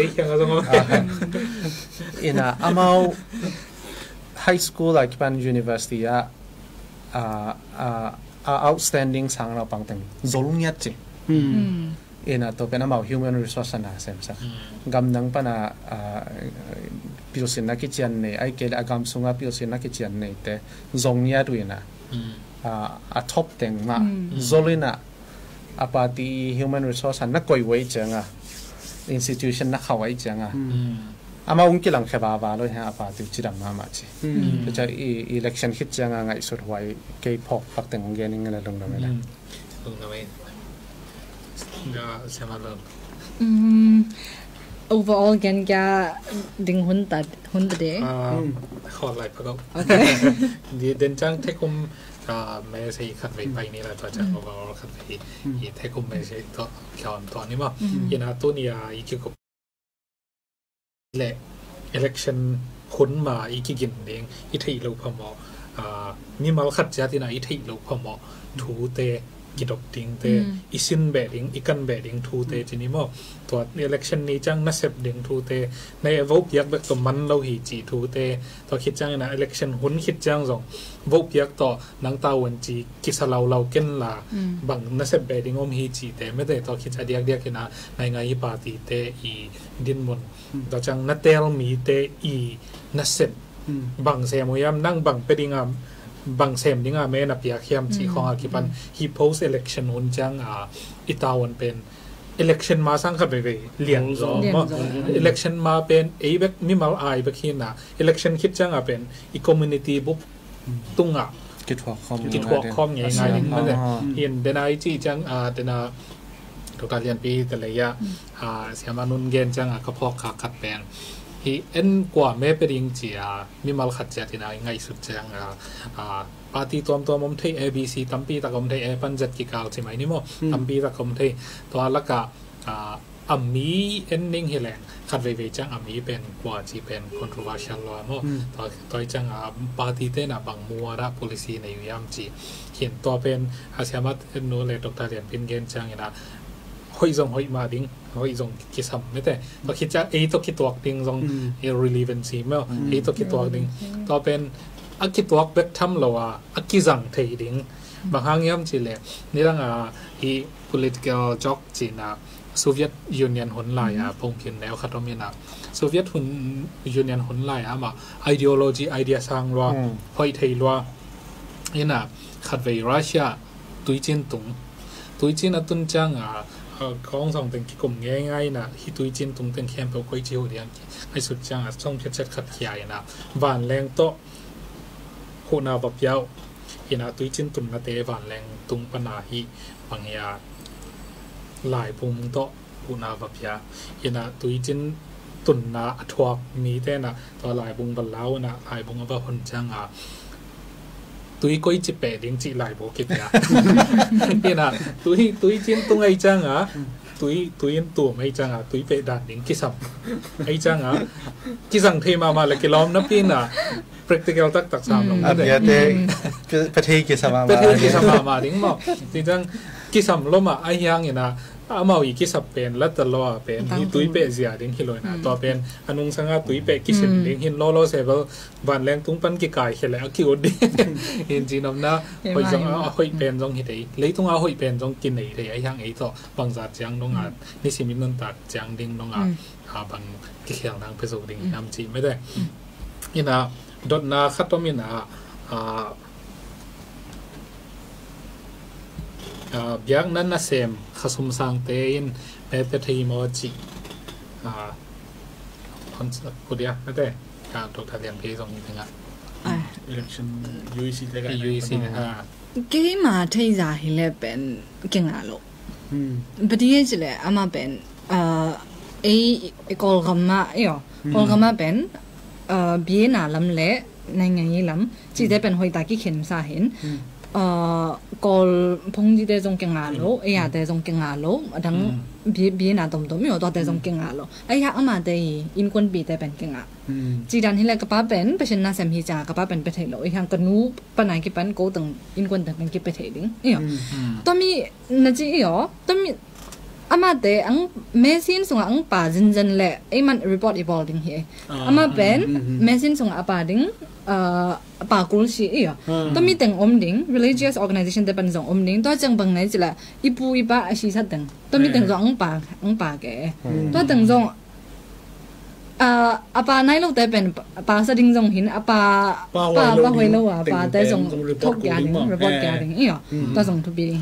ina amau high school like pan university outstanding sang ra pang teng zolung yat che ina to pena mau human resource na sem sa gam nang pana pilsin na ki chian ne ai ke agam sunga pilsin na ki chian ne te zong ya tu ina a top teng ma zolina apati human resource na koi wei changa institution na khawai changa ama ungki lang khaba ba lo ha apati chidam ma ma chi to cha election hit changa ngai sut wai ke phok pak teng nge ning la dong da me ga sama lo overall gan ga ding hun ta de khol lai pa go di den chang the kum me sei khat vei pai ni la to cha overall khat vei i the kum me sei to khon to ni ma ina to ni i ki ko le election khun ma i ki gin ding i thei lo pha mo mi mal khat ja ti na i thei lo pha mo thu teกิดอกติงเตอิสินเบดิงอิกันเบดิงทูเตจินิโมตัวอิเล็กชันนี้จังนัสเซบดิงทูเตในวอปยักแบบตัวมันเราหีจีทูเตตัวคิดจังนะอิเล็กชันหุ่นคิดจังส่งวอปยักต่อนังตาวันจีกิสเราเกินละบังนัสเซบเบดิงอมหีจีเตไม่ได้ตัวคิดจะเดียกนะในไงปาร์ตี้เตอีดินมนตัวจังนัดเตลมีเตอีนัสเซบบังเซมวยามนั่งบังเปดิงามบางเซมนี่งาแม่นับยาเขียมจีของอากิปัน he post election หุ่นจังอิตาวันเป็น election มาสร้างขัดไปเลี้ยงจอม election มาเป็นไอ้แบบมิมาลไอแบบขี้น่ะ election คิดจังเป็นอี community บุ๊บตุ้งกิดหัวคอมง่ายๆนั่นแหละเห็นเดนไอจีจังเดนาทุกการเรียนปีแต่ละอย่างเสียมานุนเกณฑ์จังก็พอขาขัดแปลงที่เอ็นกว่าแม่เป็นยังจีมีมาลขัดเจตินาง่ายสุดจังปาร์ตี้ตัวมุมที่ ABC ตั้มปีตะกมที่ปันจัดกิจกรรมใช่ไหมนี่มั้งตั้มปีตะกมที่ตัวละกะมีเอ็นนิ่งเฮแลนขัดเวจังมีเป็นกว่าจีเป็น controversial ล้อมั้งตัวจังปาร์ตี้เต้นบางมัวระ policy ในยุยามจีเห็นตัวเป็นอาเซียมัดนู้นเลยดร.เรียนเป็นเกณฑ์จังนะหอยจงหอยมาดิ้งหอยจงกิจกรรมไม่แต่ตัวคิดจะตัวคิดตัวดิ้งจงrelevancy มั้งตัวคิดตัวดิ้งตัวเป็นคิดตัวแบบทำเราคิดจังเทดิ้งบางครั้งย่ำจีเลยนี่ตั้งpolitical joke จีน่ะโซเวียตยูเนียนหุ่นลายพงพินแล้วขัดมีน่ะโซเวียตหุ่นยูเนียนหุ่นลายมา ideology ไอเดียสร้างว่าหอยไทยว่านี่น่ะขัดไปรัสเซียตุยจีนตุนตุนจังของส่งเป็นกิจกรรมง่ายๆนะที่ตุยจีนตุงเป็นแคมป์ไปคุยเจียวเดียงไอ้สุดจังส่งเพชรขัดขยายนะหวานแรงโตหัวหน้าแบบยาวเห็นตุยจีนตุงนาเตหวานแรงตุงปนาฮีบางยาหลายปุ่มโตหัวหน้าแบบยาเห็นตุยจีนตุนนาทวกมีแต่นะตัวหลายปุ่มบรรเลานะหลายปุ่มแบบคนจังตุยก้อยจิเปดิ้งจีหลายโบกิตยาเห็นตุยจีนตุงไอจังตุยตัวไม่จังตุยเปด่านดิ้งกิสัมไอจังกิสังเทมาเลยกิล้อมนับปีน่ะ practical ตักสามลงนั่นเองประเทศกิสัมมาดิ้งบอกจริงจังกิสัมล้มไอยังเห็นมาอีกิสับเป็นและตลอดเป็นที่ตุยเปเสียดิ้งฮิโลนะต่อเป็นอนุสังตุยเปกิสินดิ้งหินโลเซเบลวันแรงตุ้งปันกิกายเห็นแล้วคิวดิ้งเห็นจีนำหน้าหอยจงหอยเป็นจงเห็นเลยตุ้งหอยเป็นจงกินไหนเลยไอ้ยังไอ้ต่อบางจัดจังน้องนี่สิมินนตัดจังดิ้งน้องบางกิเขียงทางเพศดิ้งน้ำจีไม่ได้นี่นะดดนาคัตโตมินาเบียกนั้นนะเซมขสมสังเตอินเปเปทีโมจิคนกูเดียไม่ได้การตกทะเลียนเพย์ตรงนี้ถึง election UEC ได้กัน UEC นะเกมมาที่จะเห็นเลยเป็นเก่งอะไรปฏิเสธเลยอามาเป็นไอ้กอลกามากอลกามาเป็นเบียนาลำเละในไงลำจีได้เป็นหอยตากี่เข็มสาเห็นกอลพงจีได้จงเก่งอะไรไอ้ยาได้จงเก่งอะไรดังเบียนาตมไม่ตัวได้จงเก่งอะไรไอ้ยาอามาได้อินควนบีได้เป็นเก่งอะไรจีดันที่แรกก็ป้าเป็นไปเช่นน่าเสียมีจาก็ป้าเป็นไปเทโลไอ้ยังก็นู้ปนไหนกี่ปันกูตึงอินควนตึงเป็นกี่ไปเทลิงตัวมีนั่นจีตัวมีอามาเตอังเมซินส่งอังป่าจินๆแหละไอ้มัน report evolving เฮอามาเป็นเมซินส่งอาป่าดิ้งป่ากุลชีตัวมีแต่งอมดิ้ง religious organization แต่เป็นส่งอมดิ้งตัวจังบังไหนจิละอีปูอีป้าอาชีสัตตึงตัวมีแต่งส่งอังป่าแกตัวแต่งส่งอาป่าไหนลูกแต่เป็นป่าสดิ้งส่งหินอาป่าหวยโลป่าแต่ส่งทุกอย่าง report แกดิ้งตัวส่งทุกปี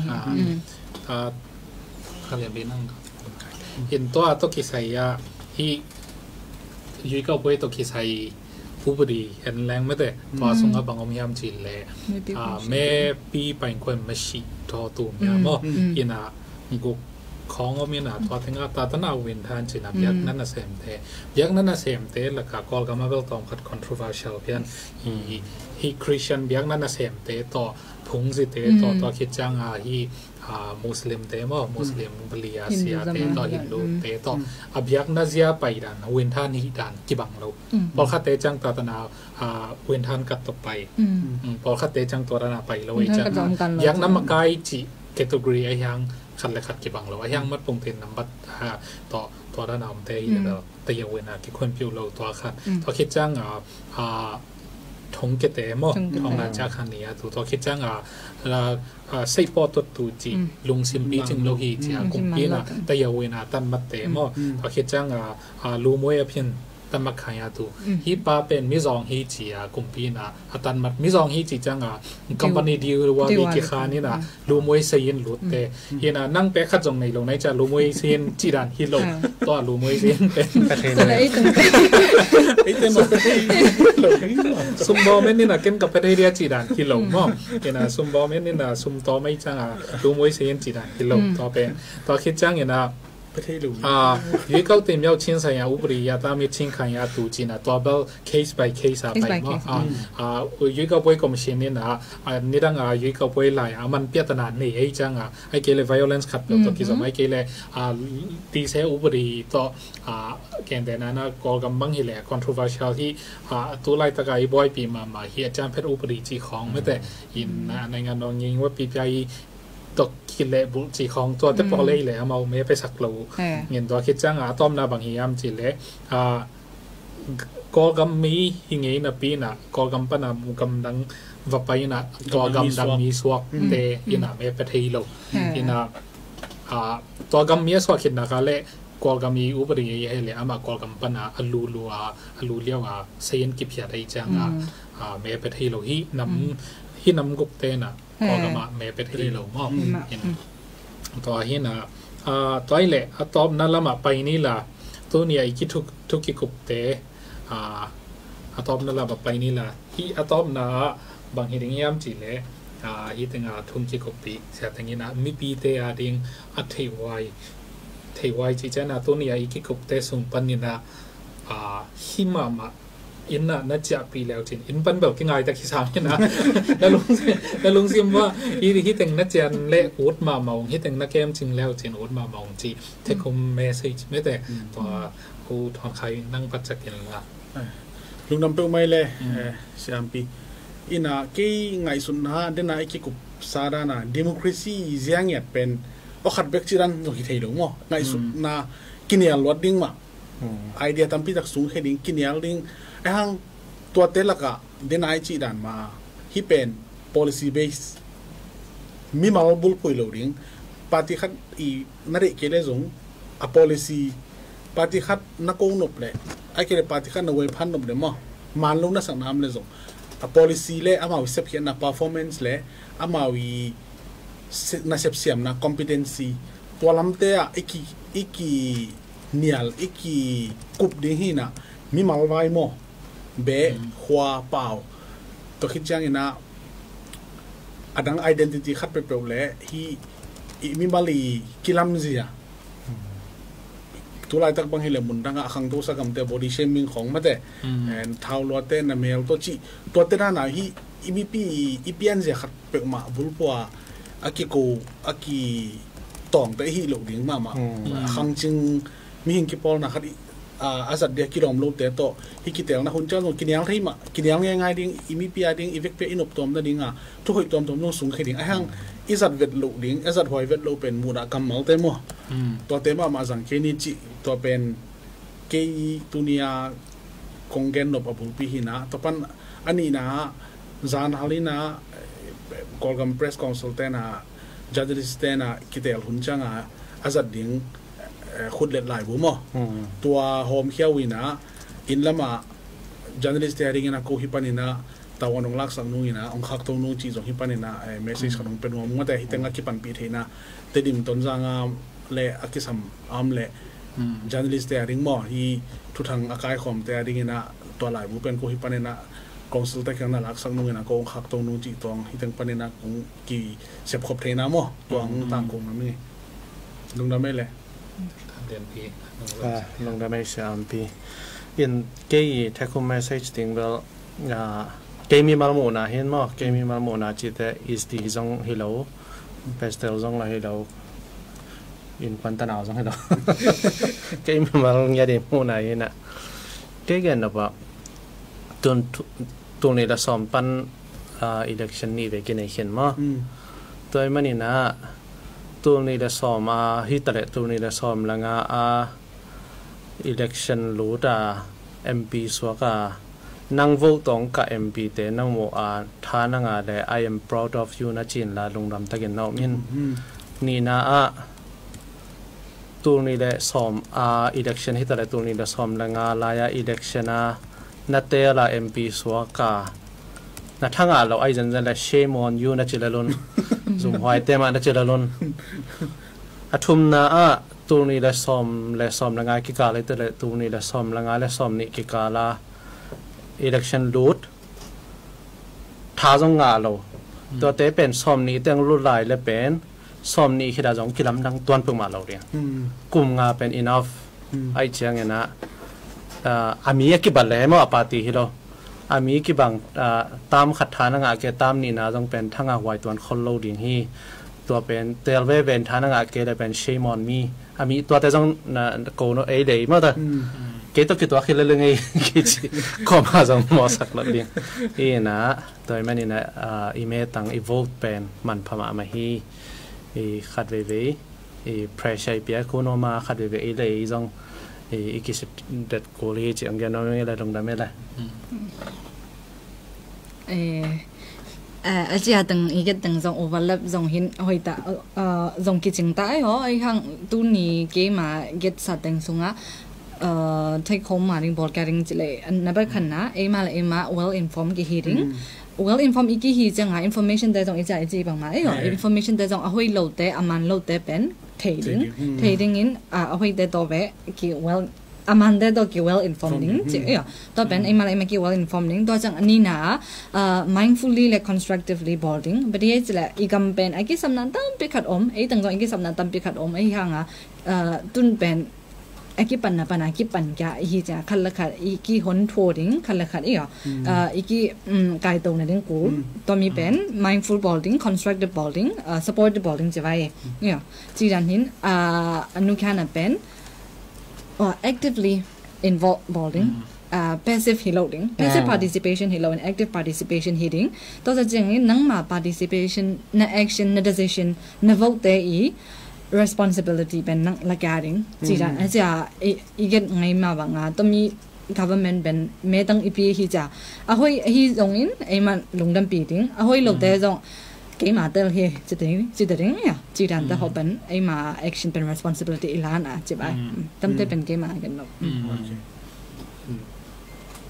เขาเรียนเป็นนั่งเห็นตัวกิจสัยที่ยุ้ยก็ไปตัวกิจสัยผู้บริเห็นแรงไม่แต่ตัวส่งกับบางอมยามจีนเลยแม่ปีไปคนไม่ชิทอตูมยามอินะกุของอมีนะตัวถึงตาตนาวินทานจีนยักนั่นน่ะเสมเตยักนั่นน่ะเสมเตแล้วก็กอลก็มาเวลตอมขัด controversial เพียงฮีคริสเตียนยักนั่นน่ะเสมเตต่อพุงสิเตต่อคิดจังฮีมุสลิมเตมมุสลิมบลีอาเซียเตต่อฮินดูเตต่ออับยักนาเซียไปดันวินทานฮิดันกิบังเราพอขัดเตจังตาตนาวินทานกัดตกไปพอขัดเตจังตัวนาไปแล้วจังยักน้ำมะไก่จีแคตตากรีไอยังขัดเลยขัดกิบังเราไอยังมัดปงเทนน้ำบัดต่อด้านน้ำเตยแล้วแต่ยังเวนาที่คนพิวเราตัวขัดต่อคิดจังทงเกตเมอทองราชาคันนี้ตัวคิดจังใส่ปอตัวตูจีลุงซิมปีจึงโลหิตกุมปีน่ะแต่ยังเวนาตันมัดเตมอตัวคิดจังลูมวยเพียนตันมักขายตัวฮีป้าเป็นมิซองฮีจีกุมปีน่ะตันมัดมิซองฮีจีจังคอมพานีดีหรือว่าดีกิขานี่น่ะลูมวยเซียนหลุดเตฮีน่ะนั่งแปะขัดจงในลงในจะลูมวยเซียนจีดันฮิโลตัวลูมวยเซียนเป็นประเทศเลยไอ้เต็มหมดซุมบอลเมนนี่น่ะเก่งกับประเทศเดียจีดันฮิโลมั้งฮีน่ะซุมบอลเมนนี่น่ะซุมต่อไม่จังลูมวยเซียนจีดันฮิโลต่อเป็นต่อคิดจังฮีน่ะประเทศลุงยุ้ยเขาเต็มยาวชิ้นสัญญาอุปริยาตามีชิ้นขันยาตูจีน่ะตัวเบล case by case ไปมั้งยุ้ยเขาไปคอมมิชชั่นนี่นะนี่ดังยุ้ยเขาไปไล่มันเปียตนาเนี่ยไอ้จังไอ้เกลี่ย violence ขัดตัวกิจสมัยเกลี่ยตีเสอุปริต่อแกนแต่นั้นก็กำบังหิเล่ controversial ที่ตัวไล่ตะไคร้บ่อยปีมาเฮียจามเพชรอุปริจีของไม่แต่ยินในงานนองยิงว่าปีไปตกกิเลบุจีของตัวเตปอเลยเลยมาไม่ไปสักโลเงินตัวคิดจังต้อมนาบางอย่างจีเลยก็กำมีหิงเงินปีน่ะก็กำปนามุกำดังวับไปน่ะก็กำดังมีสวกเตยิน่ะไม่ไปที่โลยิน่ะตัวกำมีสวกคิดนะก็เลยก็กำมีอุปนิสัยเลยมาก็กำปนาอลูเลี้ยวเซียนกิบยาได้จังไม่ไปที่โลที่น้ำกุกเตน่ะก็กำมาไม่ไปที่โลมอกตัวที่น่ะตัวนี้แหละตอบนั่นละมาไปนี่ล่ะตัวนี้ไอ้คิดทุกกิกุกเตตอบนั่นละมาไปนี่ล่ะที่ตอบน่ะบางทีอย่างเงี้ยจีเลยที่ตั้งทุ่งกิกุกปีเสียตั้งนี้นะมีปีเตะดิ่งเทวายจีเจน่ะตัวนี้ไอ้กิกุกเตส่งปันนี่นะหิมะมาอินน่ะน่าจะปีแล้วจริงอินปันแบบกี่ไงแต่กี่สามนะแล้วลุงซิมว่าที่แต่งน่าจะเละอุดมามองที่แต่งนักเกมจริงแล้วจริงอุดมามองจีเทคมเมสเซจไม่แต่ตัวผู้ทอนใครนั่งปัจจักกันละลุงนำไปไม่เลยสามปีอิน่ะกี่ไงสุนนะเดน่าไอ้กี่กุบสารานะดิโมคราซีเสียงเนี่ยเป็นโอขัดเบกจิรันโดยที่ไทยหลงมั้งไงสุนนะกินยาลวดดิ้งมาไอเดียตั้มปีจากสูงให้ดิ้งกินยาดิ้งไอ้ห้างตัวเตลักะเดนไอจีดันมาฮิเป็น policy base มีมาบุลปุยโหลดิ้งปฏิขัดอีนั่นเองเกล้ส่งa policy ปฏิขัดนักโกนบเลยไอ้เกล้ปฏิขัดนวยพันนบเลยมั้ง man lo na sang nam le zong a policy le ama wi sep hian na performance le ama wi na sep siam na competency to lamte a iki nial iki kup ding hi na mi malwai mo be khwa pau to khichang ina adang identity khat pe pe le hi mi bali kilam zia tulai tak bang hele mun danga khang to sakam te body shaming khong ma te and thau lo te na mel to chi to te na hi ibp ipian je khat pe ma bulpwa aki tong te hi lo ding ma khang ching mi hin ki pol na khari azat dia ki rom lo te to hi ki tel na hun cha no kinyang thai ma kinyang ngai ding imi pia ding evek pe inop tom na ding a thu hoi tom no sung kheding a hang izat vet lo ding azat hoi vet lo pen mu da kamal te mo to te ma jang ke ni chi to pen ke tunia kongen no papul pi hina to pan ani na zan halina kolgam press consultant na journalist na kitel hun changa azat ding khud let lai bu mo tua home hiawina in lama journalist hearing na ko hipanina tawanong lak sang nungina ong khak tong nung chi jong hipanina message kanong penwa mo ta hitenga kipan pi theina tedim tonjanga le akisam amle journalist hearing mo hi thuthang akai khom te hearing ina to lai bu pen ko hipanina consulta kana lak sang nungina ko ong khak tong nung chi tong hiteng panina kong ki sep khop theina mo tuang tang kong nami lung da mele lung da mai siam pi in ke take home message thing well ke mi mal mo na hin mo ke mi mal mo na chi te is the zong hello pastel zong la hello in pantanao zong hello ke mi mal ya de mo na ina ke gen na ba tun ni da som pan election ni ve ke nei hen mo toy mani naตัวนี้ได้ซ้อมฮิตเลยตัวนี้ได้ซ้อมแล้วงาelection รู้แต่ MP สวกนั่งโหวตตรงกับ MP แต่นั่งโหวตท่านั่งได้ I am proud of you นะจีนละลงรำตะเกียนนอกมินนี่นะตัวนี้ได้ซ้อมelection ฮิตเลยตัวนี้ได้ซ้อมแล้วงาลาย election นัดเตะละ MP สวกนัดทั้งเราไอ้จันเลย shame on you นะจีละลุนซุ่มหอยเต็มนะจีละลุนทุ่มนะตัวนี้ได้ซ้อมแล้วงากิกาเลยแต่ตัวนี้ได้ซ้อมแล้วงาและซ้อมนี่กิกาละ election รูทท้าจงงาเราตัวเตะเป็นซ้อมนี้เตียงรุ่นลายและเป็นซ้อมนี้คิดว่าจงกิลำดังตัวนเพิ่งมาเราเรียงกลุ่มงาเป็น enough ไอ้เชียงเนี่ยนะอามีกิบัลเลยมั้งปาร์ตี้ฮิโร่อามีกิบังตามขัดฐานงาเกตามนี่นะจงเป็นทั้งไว้ตัวคนโลดิ้งฮีตัวเป็นเตลเวเป็นฐานงาเกได้เป็น shame on me อามีตัวแต่จงโกโนเอเดย์มั้งแต่เกตัวคิดว่าคิดเรื่องไงคิดข้อมาจงมอสักละเดียงอีนะตัวมันนี่นะอีเมตังอีโวลเป็นมันพม่ามาฮีขัดเวเพรสชัยเปียโคโนมาขัดเวเอเลยจงอีกิสิเด็ดโกลีจีอังเกนอะไรตรงนั้นไม่ได้อาจจะตั้งอีกตั้งจง overlap จงเห็นหอยตาจงกิจตายเหรอไอ้ข้างตู้นี้เกมา get สัตว์ตั้งสงะtake home มาดิ้งบอร์ดการดิ้งจิเลยอันนั้นเป็นขนาดเอ็มา well informed กี่ hearing well informed อีกกี่จังหา information แต่จงอีจ่ายจีบางมาไอ้เหรอ information แต่จงเอาไว้โหลดแต่อามันโหลดแต่เป็น trading in เอาไว้แต่ตัวเวกี่ well อามันแต่ตัวกี่ well informed ดิ้งจีเอ้ยตัวเป็นเอ็มากี่ well informed ดิ้งตัวจังอันนี้นะ mindfully และ constructively boarding ประเดี๋ยวจิเลยอีกคำเป็นไอ้กี่สำนักตั้งปิดขัดอมไอ้ตั้งจงไอ้กี่สำนักตั้งปิดขัดอมไอ้ห่างตุนเป็นไอ้กี่ปันนะปันไอ้กี่ปันแกอีจะขัดละขัดอีกี่หนทัวดิ้งขัดละขัดอีอีกี่กายตรงนั้นดิ้งกูตัวมีเป็น mindful boarding constructive boarding supportive boarding จะไว้เนี่ยจีดันหินอนุแค่นั้นเป็นactively involved boarding passive healing passive participation healing and active participation healing ตัวจะจังนี้นั่งมา participation ใน action ใน decision ใน vote แต่อีresponsibility เป็นนักละการิงจีรันอาจจะอีกไงมาบางต้องมี government เป็นเมื่อตั้งอีพีที่จะเอาไว้ที่ตรงนี้ไอ้มันลงดันปีดิ้งเอาไว้ลงแต่ตรงเกี่ยมาเตลเฮจะดิ้งเนี่ยจีรันแต่เขาเป็นไอ้มา action เป็น responsibility อีหลานใช่ไหมตั้งแต่เป็นเกี่ยมากันหรอก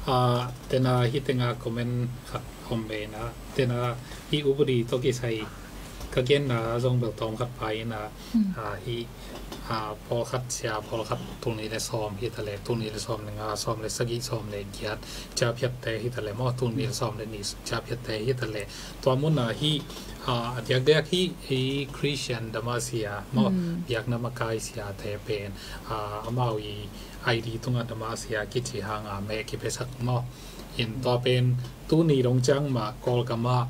เตนาฮิตงาคอมเมนต์ขัดคอมเมนต์นะเตนาฮิอุบดีโตกิไซก็เกณฑ์นะทรงแบบตองขัดไปนะฮิพอขัดเสียพอขัดตรงนี้เลยซ้อมฮิตะเลตรงนี้เลยซ้อมเลยซ้อมเลยสกีซ้อมเลยเกียรติจะเพียรแต่ฮิตะเลมอตรงนี้ซ้อมเลยนี่จะเพียรแต่ฮิตะเลตัวมุนนะฮิอยากเรียกฮิคริสเตียนดามาเซียมออยากนำมาไกเสียแต่เป็นมาวีไอดีตรงดามาเซียกิจหางเมกิเพสักมอเห็นตัวเป็นตู้นี้ลงจังมากอลกัมมา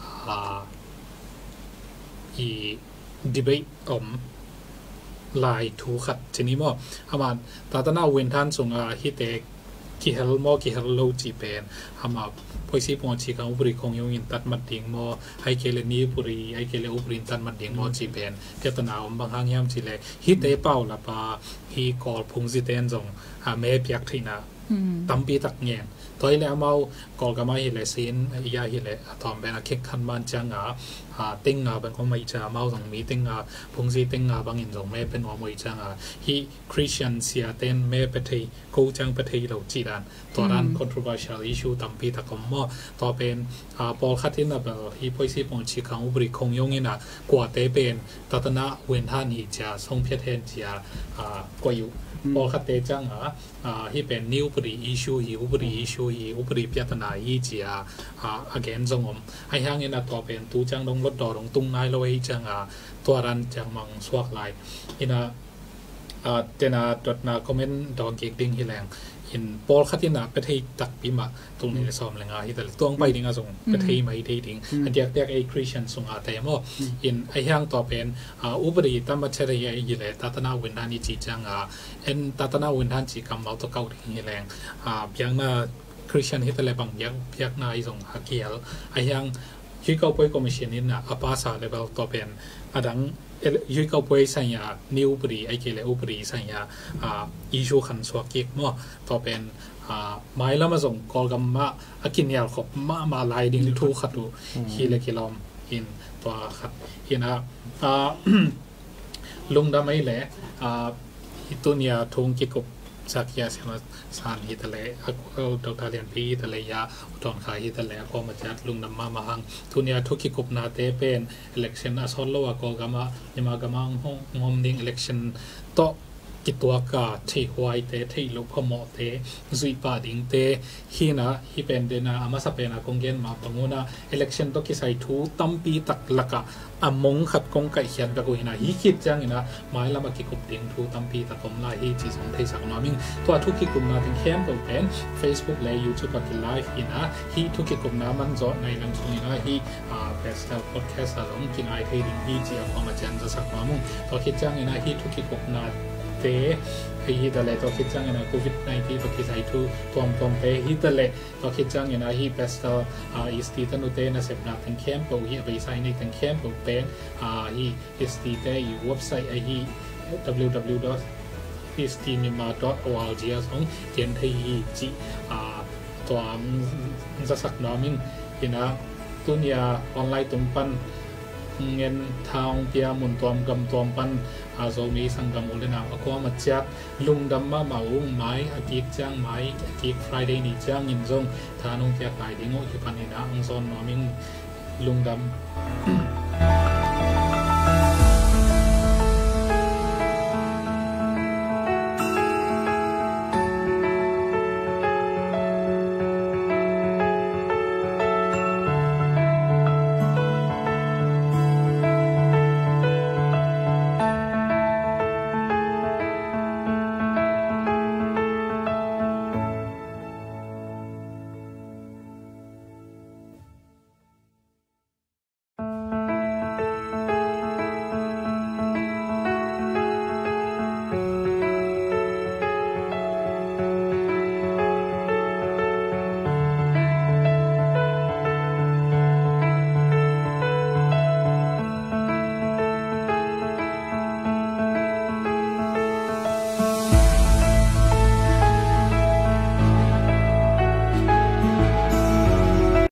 อีดีเบตลายถูขัดชนิดมออามาตาตนาเวนทันส่งฮิเตกิเฮลมอกิเฮลโลจีเป็นอามาพอยซีปอนชีกังอุบริคงยงอินตัดมัดดิ่งมอให้เกเลนีปุรีให้เกเลอุบรินตัดมัดดิ่งมอจีเป็นเกตนาบางครั้งยามจีเลฮิเตเป้าละปาฮีกอลพุงซิเตนส่งเมเปียกทีน่าตั้มปีตักเงียนตัวนี้เอากอลก็มาฮิเลซินยาฮิเลทอมเป็นเค็กขันมันจังติงเป็นคนไม่จะมาส่งมีติงพุงซีติงบางอินส่งไม่เป็นว่าไม่จังฮีคริสเตียนเสียเต้นไม่เป็นที่กูจังเป็นที่เราจีดันตัวนั้น controversial issue ตั้มปีตักก็มาตัวเป็นพอขัดที่นั่นแบบฮีพอยซีปองชีคังอุบริคงยงอินะกว่าเตเป็นตัตนะเวนท่านฮีจะส่งเพียรเทนจะกว่าอยู่พอขัดเตจังฮีเป็นนิวปรีอิชูฮีอุปรีอิชูฮีอุปรีพิจารณาฮีจีagain จงอมให้ห่างอินะตัวเป็นตูจังลงรถดอลงตุ้งนายเราให้จังตัวรันจังมังสวกไลอินะเจนาดดนาคอมเมนต์ดอกเก็กดิ้งฮิแรงอินพอขัดที่น่ะเป็นที่ตักปีมาตรงนี้เลยซ้อมเลยที่แต่ตัวไปดิ้งส่งเป็นที่ไม่ที่ดิ้งอันเดียกไอ้คริสเตียนส่งแต่เมื่ออินไอ้ห่างตัวเป็นอุปรีตั้มบัชรีไอ้ยี่เลยตัตนาวินทานิจีจังเอ็นตัตนาวินทานจีกำเอาตัวเก่าดิ้งฮิแรงเพียงน่ะคริสเตียนฮิตเลยบางอย่างเพียงน่ะไอ้ส่งฮักเกียลไอ้ห่างยุคเก่าไปคอมมิชชั่นนี่น่ะอาภาษาเลเวลตัวเป็นดังยุคเก่าไปสัญญานิวปรีไอ้เกลอุปรีสัญญาอิชูขันสวกิกมั่วตัวเป็นไม้แล้วมาส่งกอลกัมมากินยาขบมาลายดิ้งทูขัดดูฮีเลกิลอมอินตัวขัดอินะลุงดำไม่แหละฮิตุเนียทงกิกบสักยาเสมาสานฮิตะเลดอกทาเลียนพีฮิตะเลยาอุทธรขายฮิตะเลก็มาจัดลุงนำมาหังทุเนียทุกิกบนาเตเป็น election อสอลโลวากอกามายมากามังงอมดิ้ง election โตกิตัวกาที่หวยเตที่ลุกพมอเตจุยปาดิ้งเตฮีนะฮีเป็นเดนะอามาสเปนะคงเกนมาปังอุนะ election โตกิไซทูตั้มปีตักลักะมงขัดกงไก่เขียนแบบกูเห็นนะฮีคิดจังนะไม้ละมากิกบดิ้งทูตั้มปีตักผมไล่ฮีจีสองไทยสักน้อยมิงตัวทุกกิกบนาถึงเข้มตัวเป็น Facebook และ YouTube ก็กิไลฟ์ฮีนะฮีทุกกิกบนามันจอในหลังสุนีนะฮีPastel Podcast หลงกินไอทีดิ้งฮีจีเอามาจันจะสักน้อยมุงตัวคิดจังนะฮีทุกกิกบนาเตฮีตะเลตัวคิดจังนะโควิด-19ตัวคิดไอทูตัวเตฮีตะเลตัวคิดจังนะฮีเพสเตลอิสตีตันุเตนะเสพนาตั้งเข้มตัวฮีไปใส่ในตั้งเข้มตัวเป็นฮีอิสตีเตอยู่เว็บไซต์ฮี www.istimima.org ส่งเขียนที่จีตัวจะสักน้อยมิงฮินะตุนยาออนไลน์ตุนปันเงินทางเปียมุนตัวกำตัวปันโซมีสังกัมอุลนาอความาจัดลุงดำมาอุ้งไม้อากิกจังไม้อากิก Friday นี่จังยินซงทานุงเปียกายดิ้งโอคิปันนี่นะองซอนน้อมิงลุงดำ